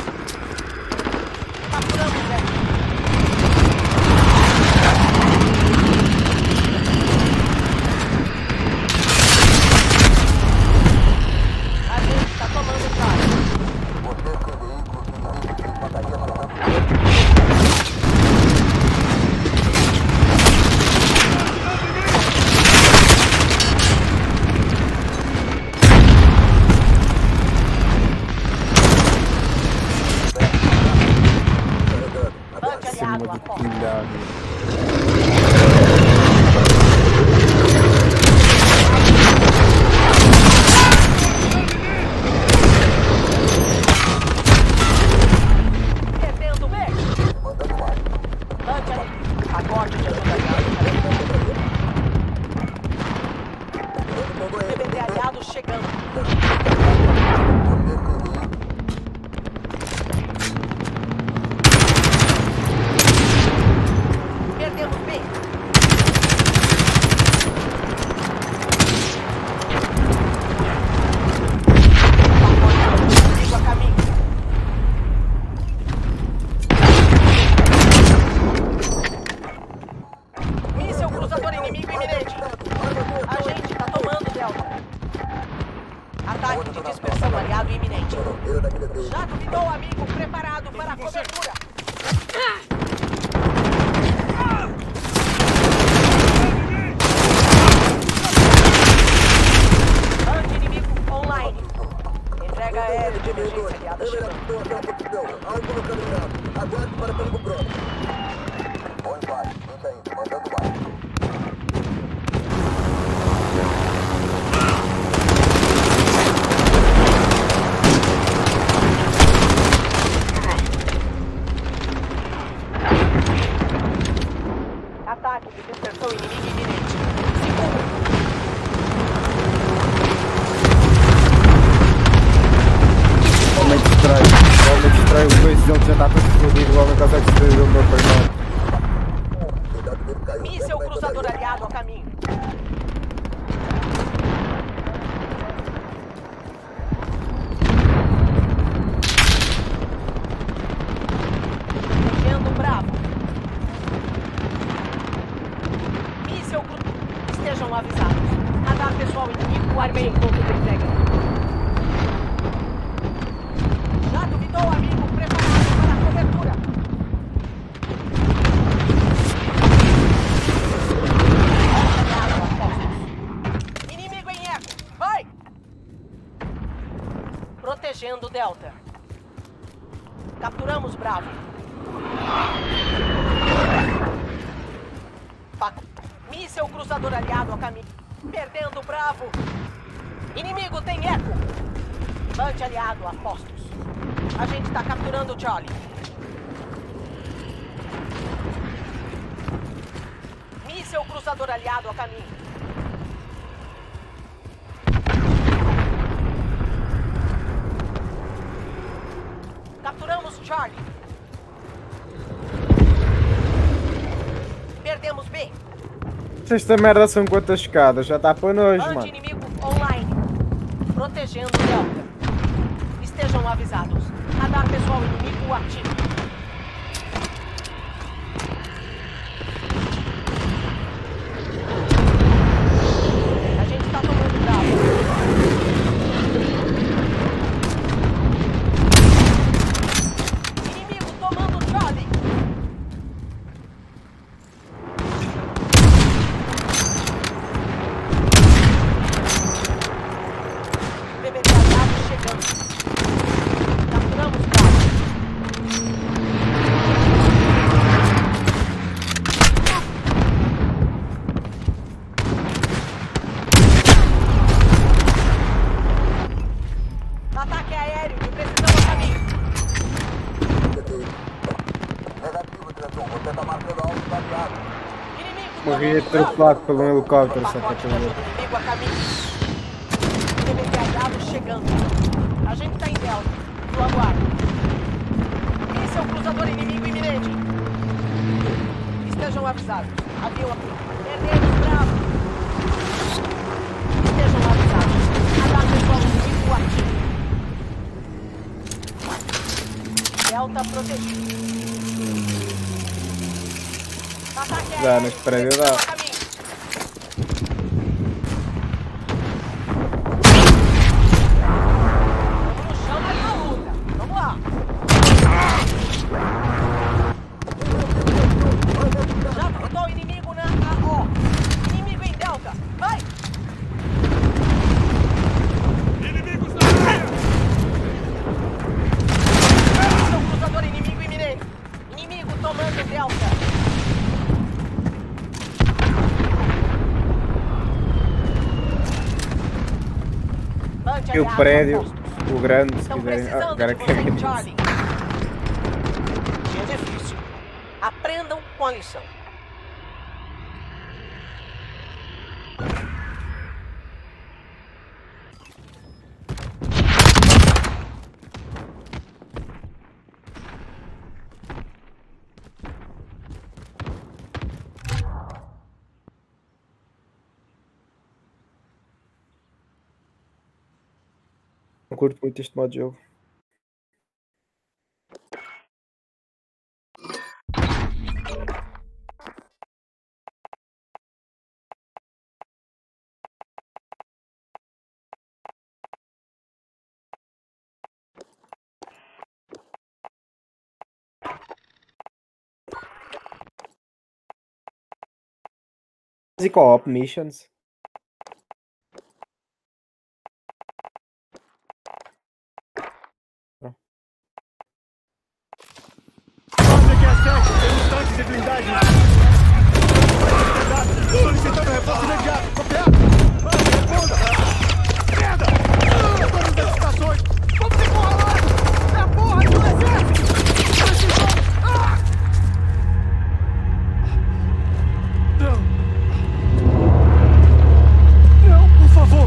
Capturamos eco. A gente está tomando cara. Lante aliado a postos. Perdendo B. Lante aliado. Acorde de ajuda aliado. P B T aliado chegando. Perdemos B. Sigo a caminho. Míssel cruzador inimigo iminente. A gente tá tomando Delta. Ataque de dispersão aliado iminente. Jato Vidou amigo preparado para a cobertura. Anti-inimigo online. Entrega aérea de emergência aliada chegando. Alvo localizado. Aguarde para perigo próximo. Bom empate. Gente ainda. Mandando mais. Ataque de dispersão inimigo iminente. Seguro. Realmente estranho. Realmente ele já está todo fodido, o homem consegue destruir o meu primeiro. Míssil cruzador aliado a caminho. Protegendo Bravo. Míssil cruzador. Estejam avisados. Radar pessoal inimigo, armei em ponto de entrega. Jato Vitor, amigo, preparado para a cobertura. Inimigo em eco. Vai! Protegendo Delta. Capturamos Bravo. Paco. Míssil cruzador aliado a caminho. Perdendo Bravo. Inimigo tem eco. Band aliado a postos. A gente está capturando Charlie. Míssil cruzador aliado a caminho. Capturamos Charlie. Perdemos B. Esta merda são quantas escadas? Já está para nós, mano. Anti-inimigo online. Protegendo Delta. Estejam avisados. Radar pessoal inimigo ativo. A gente está tomando Bravo. Inimigo tomando Charlie. B B T aliado chegando. Capturamos Bravo. Ataque aéreo de precisão a caminho. Negativo, diretor. Você está marcando alvo baseado. Inimigo Morri tomando atropelado Bravo. por um helicóptero, só para Pacote tu de ver. ajuda inimigo a caminho. B B T aliado chegando. A gente tá em Delta. No aguardo. Esse é o cruzador inimigo iminente. Estejam avisados. Avião aqui. Perdemos Bravo. Estejam avisados. Radar pessoal inimigo ativo. Delta protegido. Ataque Dá, aéreo. mas prédio dá. Precisão a caminho. No chão, mas na luta. Vamos lá. Já botou o inimigo na A O. Inimigo em Delta. Vai! Inimigos na área! São cruzador inimigo iminente. Inimigo tomando Delta. Band E o aliado prédio, a postos. o grande, se Estão quiserem. Ah, precisando agora de que você é em Charlie. Dia difícil. Aprendam com a lição. Não curto muito este modo de jogo. E co-op missions. Você quer sete? Tem um tanque de blindagem. Solicitando reforço imediato. Copiado. Responda. Merda! Todas as estações. Vamos encurralados! É a porra do exército! Precisamos... Ah! Não. Não, por favor.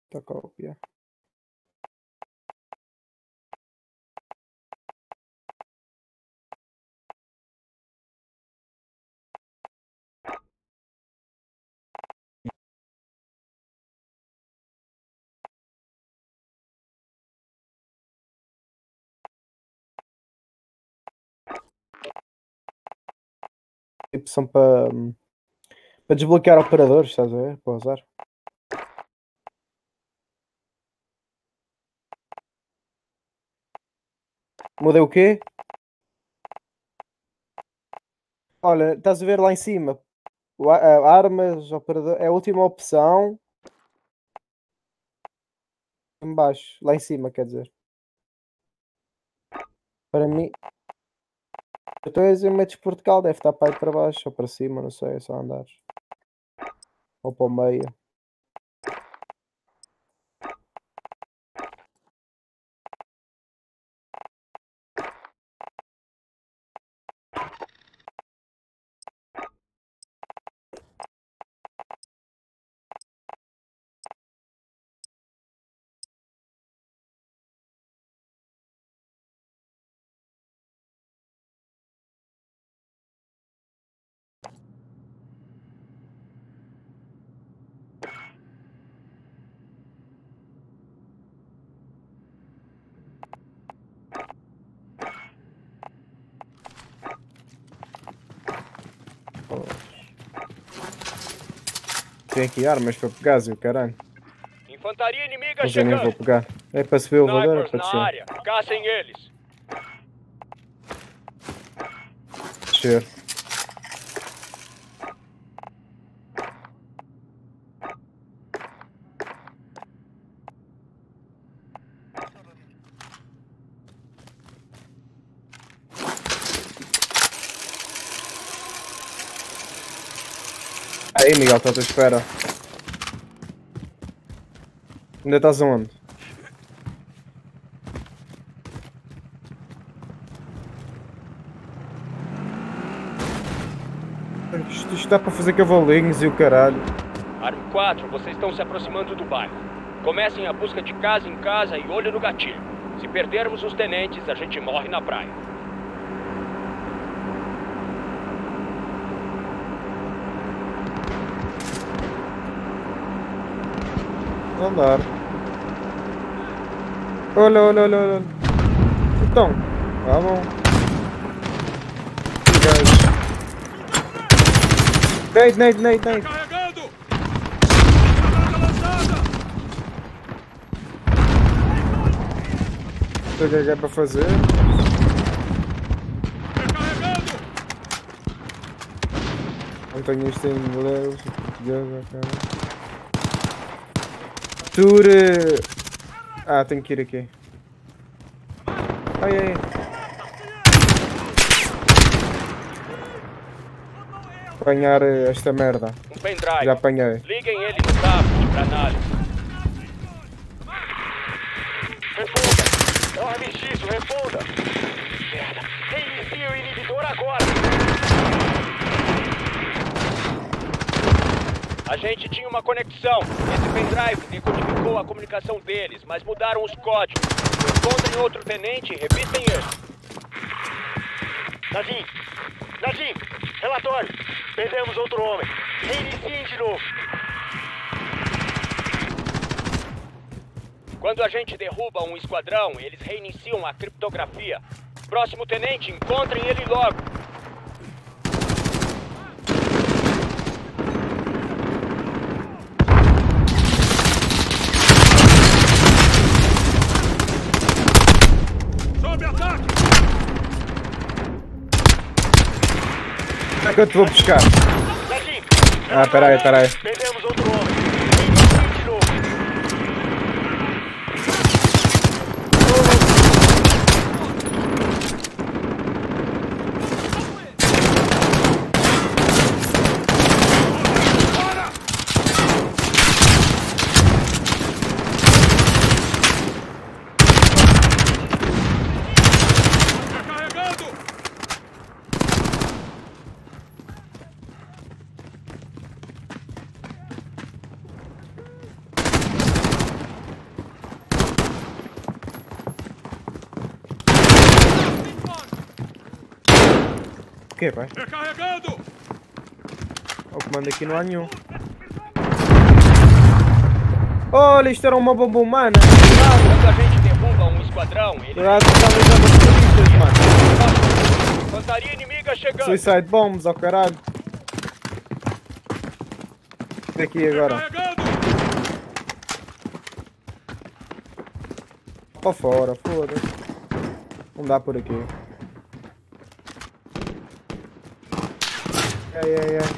Tá cópia. Tipo, são para para desbloquear operadores, estás a ver? Para usar. Mudei o quê? Olha, estás a ver lá em cima? O, a, armas, operador, é a última opção. Em baixo, lá em cima, quer dizer. Para mim. Eu estou a dizer metes Portugal, deve estar para aí para baixo ou para cima, não sei, é só andar. Ou para o meio. Tem aqui armas para pegar, Zio, caralho. Infantaria inimiga Mas eu nem vou chegando. pegar. É para subir o elevador ou Snipers para na descer? área. Caçem eles. Descer. Aí, Miguel, estou à tua espera. Ainda estás aonde? Isto, isto dá para fazer cavalinhos e o caralho. Arma quatro, vocês estão se aproximando do bairro. Comecem a busca de casa em casa e olho no gatilho. Se perdermos os tenentes, a gente morre na praia. Andar. Olha, olha, olha, olha. Então, tá bom. Nade, nade, nade, nade. Carregando! Não sei o que é que é para fazer. Recarregando! Não tenho isto em inglês, português, ok. Ture. Ah, tenho que ir aqui. Ai, ai. Apanhar esta merda. Um pendrive. Já apanhei. Liguem ele no tablet para análise. Refunda! É um armistício, refunda! Merda! Reinicie o inibidor agora! A gente tinha uma conexão. Esse pendrive decodificou a comunicação deles, mas mudaram os códigos. Encontrem outro tenente e revistem ele. Nadim! Nadim! Relatório! Perdemos outro homem. Reiniciem de novo. Quando a gente derruba um esquadrão, eles reiniciam a criptografia. Próximo tenente, encontrem ele logo. Sobe ataque! Onde é que eu te vou buscar? Ah, peraí, peraí. Perdemos outro homem. Reiniciem de novo. quê, pai? Recarregando! O comando aqui não há nenhum. Olha, isto era uma bomba humana. Quando a gente derruba um esquadrão, ele... Cuidado, está usando os turistas, mano. Infantaria inimiga chegando. Suicide bombs, ao caralho. Aqui agora. Para fora, foda-se. Não dá por aqui. Ai, ai, ai.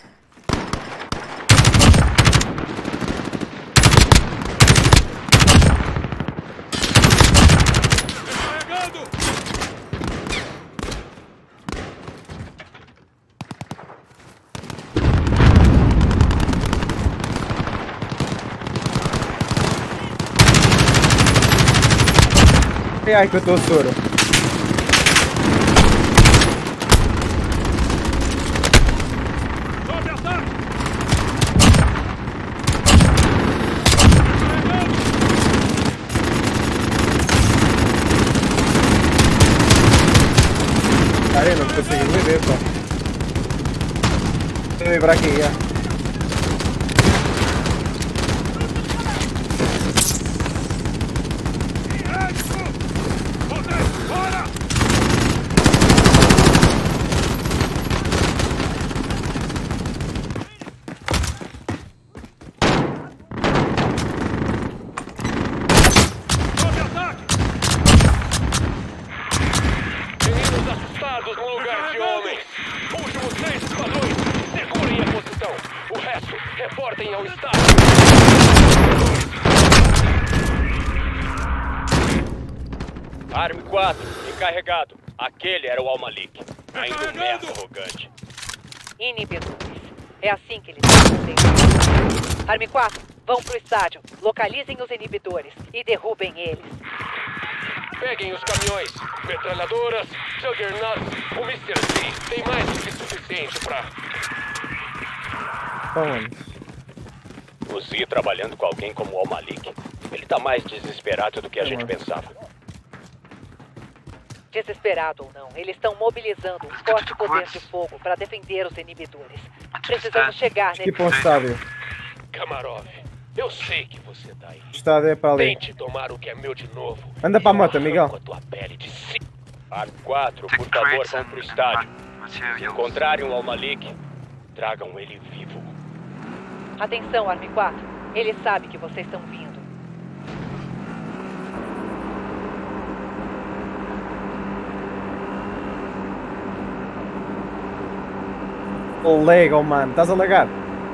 Ai, ai, que eu tô soro. Cara, eu não consigo me ver, pô. Deixa eu vir pra aqui, já. Arme quatro, encarregado. Aquele era o Al-Malik. Ainda um merda arrogante. Inibidores. É assim que eles respondem. Arme quatro, vão pro estádio. Localizem os inibidores e derrubem eles. Peguem os caminhões, metralhadoras, Juggernauts, o mister Z tem mais do que suficiente pra... Vamos. O Z trabalhando com alguém como o Al-Malik. Ele tá mais desesperado do que a gente pensava. Desesperado ou não, eles estão mobilizando um forte poder de fogo para defender os inibidores. Precisamos chegar nesse... Tipo um estádio. Kamarov, eu sei que você tá aí. O estádio é para ali. Tente tomar o que é meu de novo. Anda pra moto, Miguel. Com a tua pele de si. Arme quatro, por favor, vão pro estádio. Se encontrarem o Al-Malik, tragam ele vivo. Atenção, Arme quatro. Ele sabe que vocês estão vindo. Legal, mano. Estás a legar?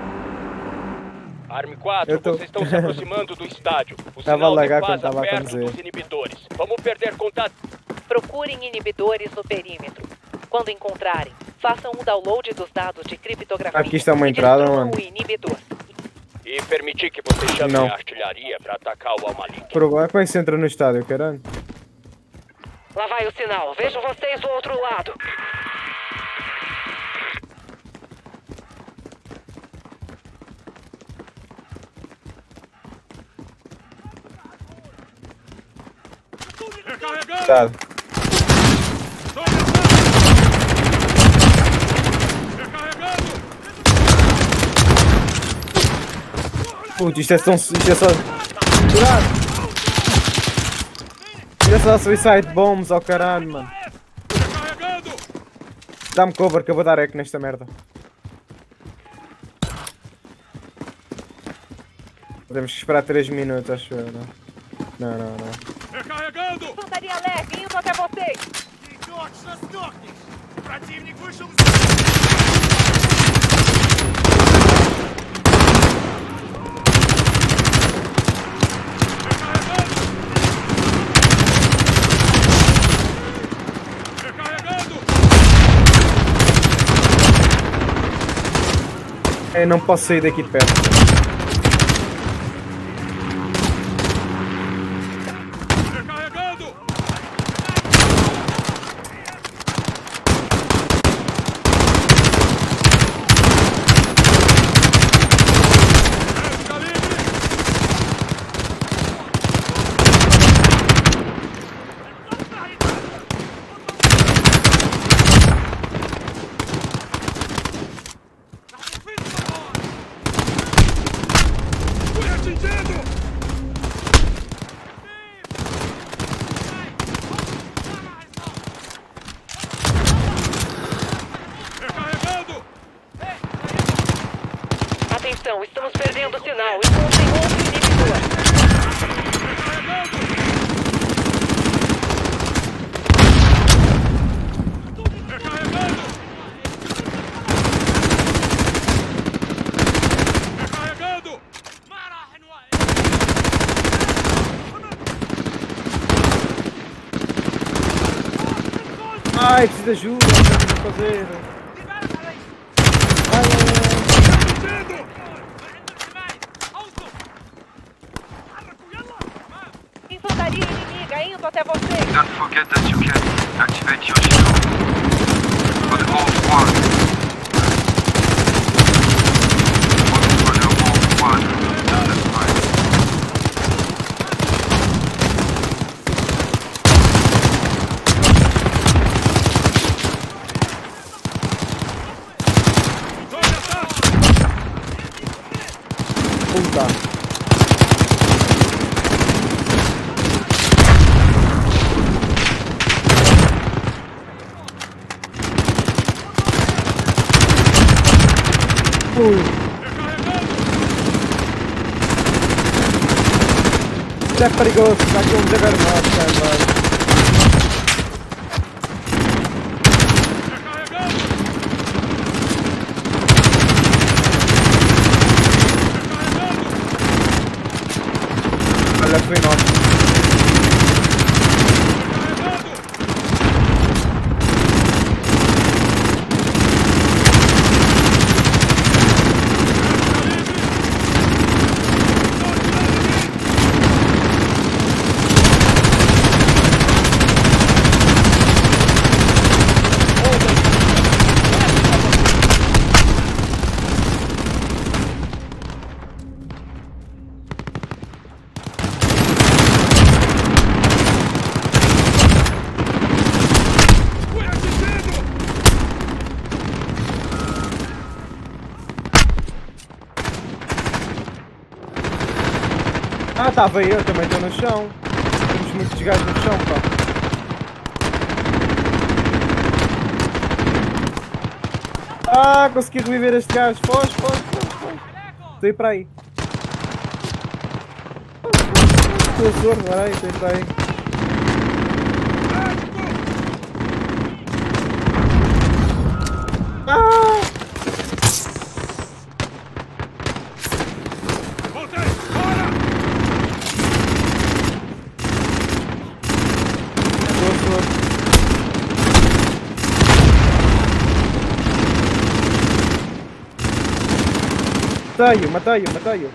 Arme quatro, tô... vocês estão se aproximando do estádio. O tava sinal a legar de quando paz tava a perto conduzir. dos inibidores. Vamos perder contato. Procurem inibidores no perímetro. Quando encontrarem, façam um download dos dados de criptografia. Aqui está uma entrada, mano. O inibidor. E permitir que você chame Não. a artilharia para atacar o Al-Malik. Problema, como é que se entra no estádio, caralho? Lá vai o sinal. Vejo vocês do outro lado. Recarregado. Putz, isto é só... Isto é só... Cuidado! Isto é só suicide bombs, ao caralho, mano. Dá-me cover que eu vou dar eco nesta merda. Temos que esperar três minutos, acho eu, não? Não, não, não. Recarregando! Infantaria leve, indo até vocês! Eu não posso sair daqui de perto. Atenção, estamos perdendo o sinal. Encontrem outro inibidor. Ai, preciso de ajuda, não sei o que fazer. Ai, ai, ai. Infantaria inimiga indo até você. Don't forget that you can activate your shield. For the whole squad. For the whole squad. That's fine. puta. Ui. Isso é perigoso, está aqui um juggernaut, velho. Olha, foi nosso. Ah, estava aí, eu também estou no chão. Temos muitos gajos no chão, pá. Ah, consegui reviver este gajo. Foge, foge, foge, foge. Estou aí para aí. Estou sordo, olha aí, estou aí para aí. Ah! Matei-o, matei-o, matei-o.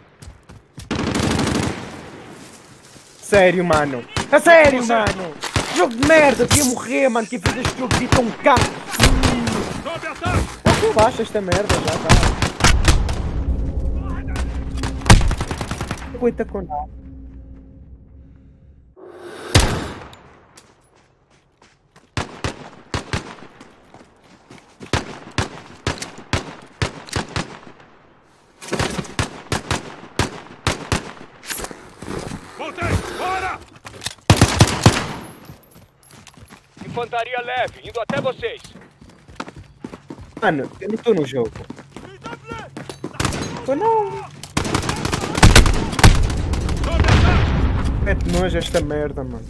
Sério, mano. A sério, mano. Jogo de merda, devia morrer, mano. Quem fez este jogo devia ter um carro. Hum. Eu baixo esta merda já, tá. Aguenta com nada. Infantaria leve, indo até vocês. Mano, eu não estou no jogo. Tô não. Mete nojo esta merda, mano.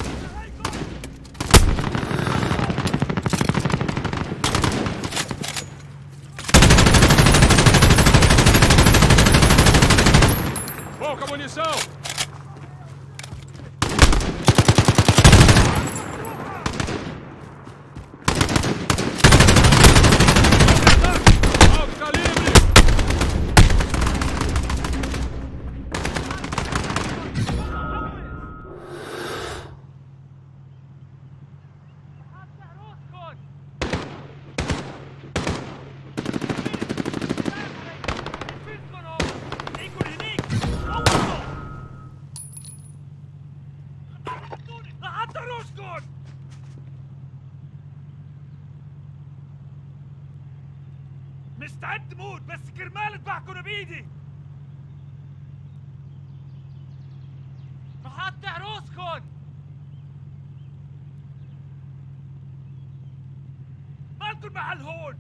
Pouca munição! مستعد تموت بس كرمال اذبحكم بايدي. قطع روسكن. مالكن محل هون.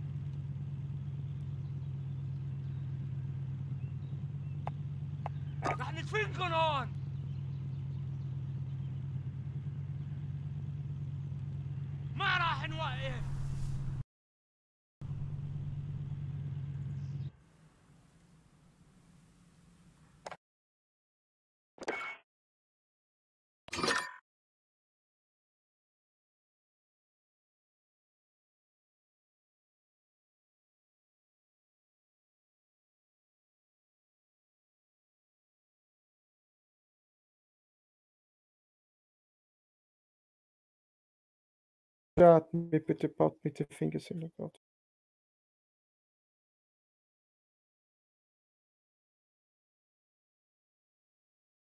رح ندفنكن هون. ما راح نوقف. Rat mir bitte, baut mit den Fingers in den Gott.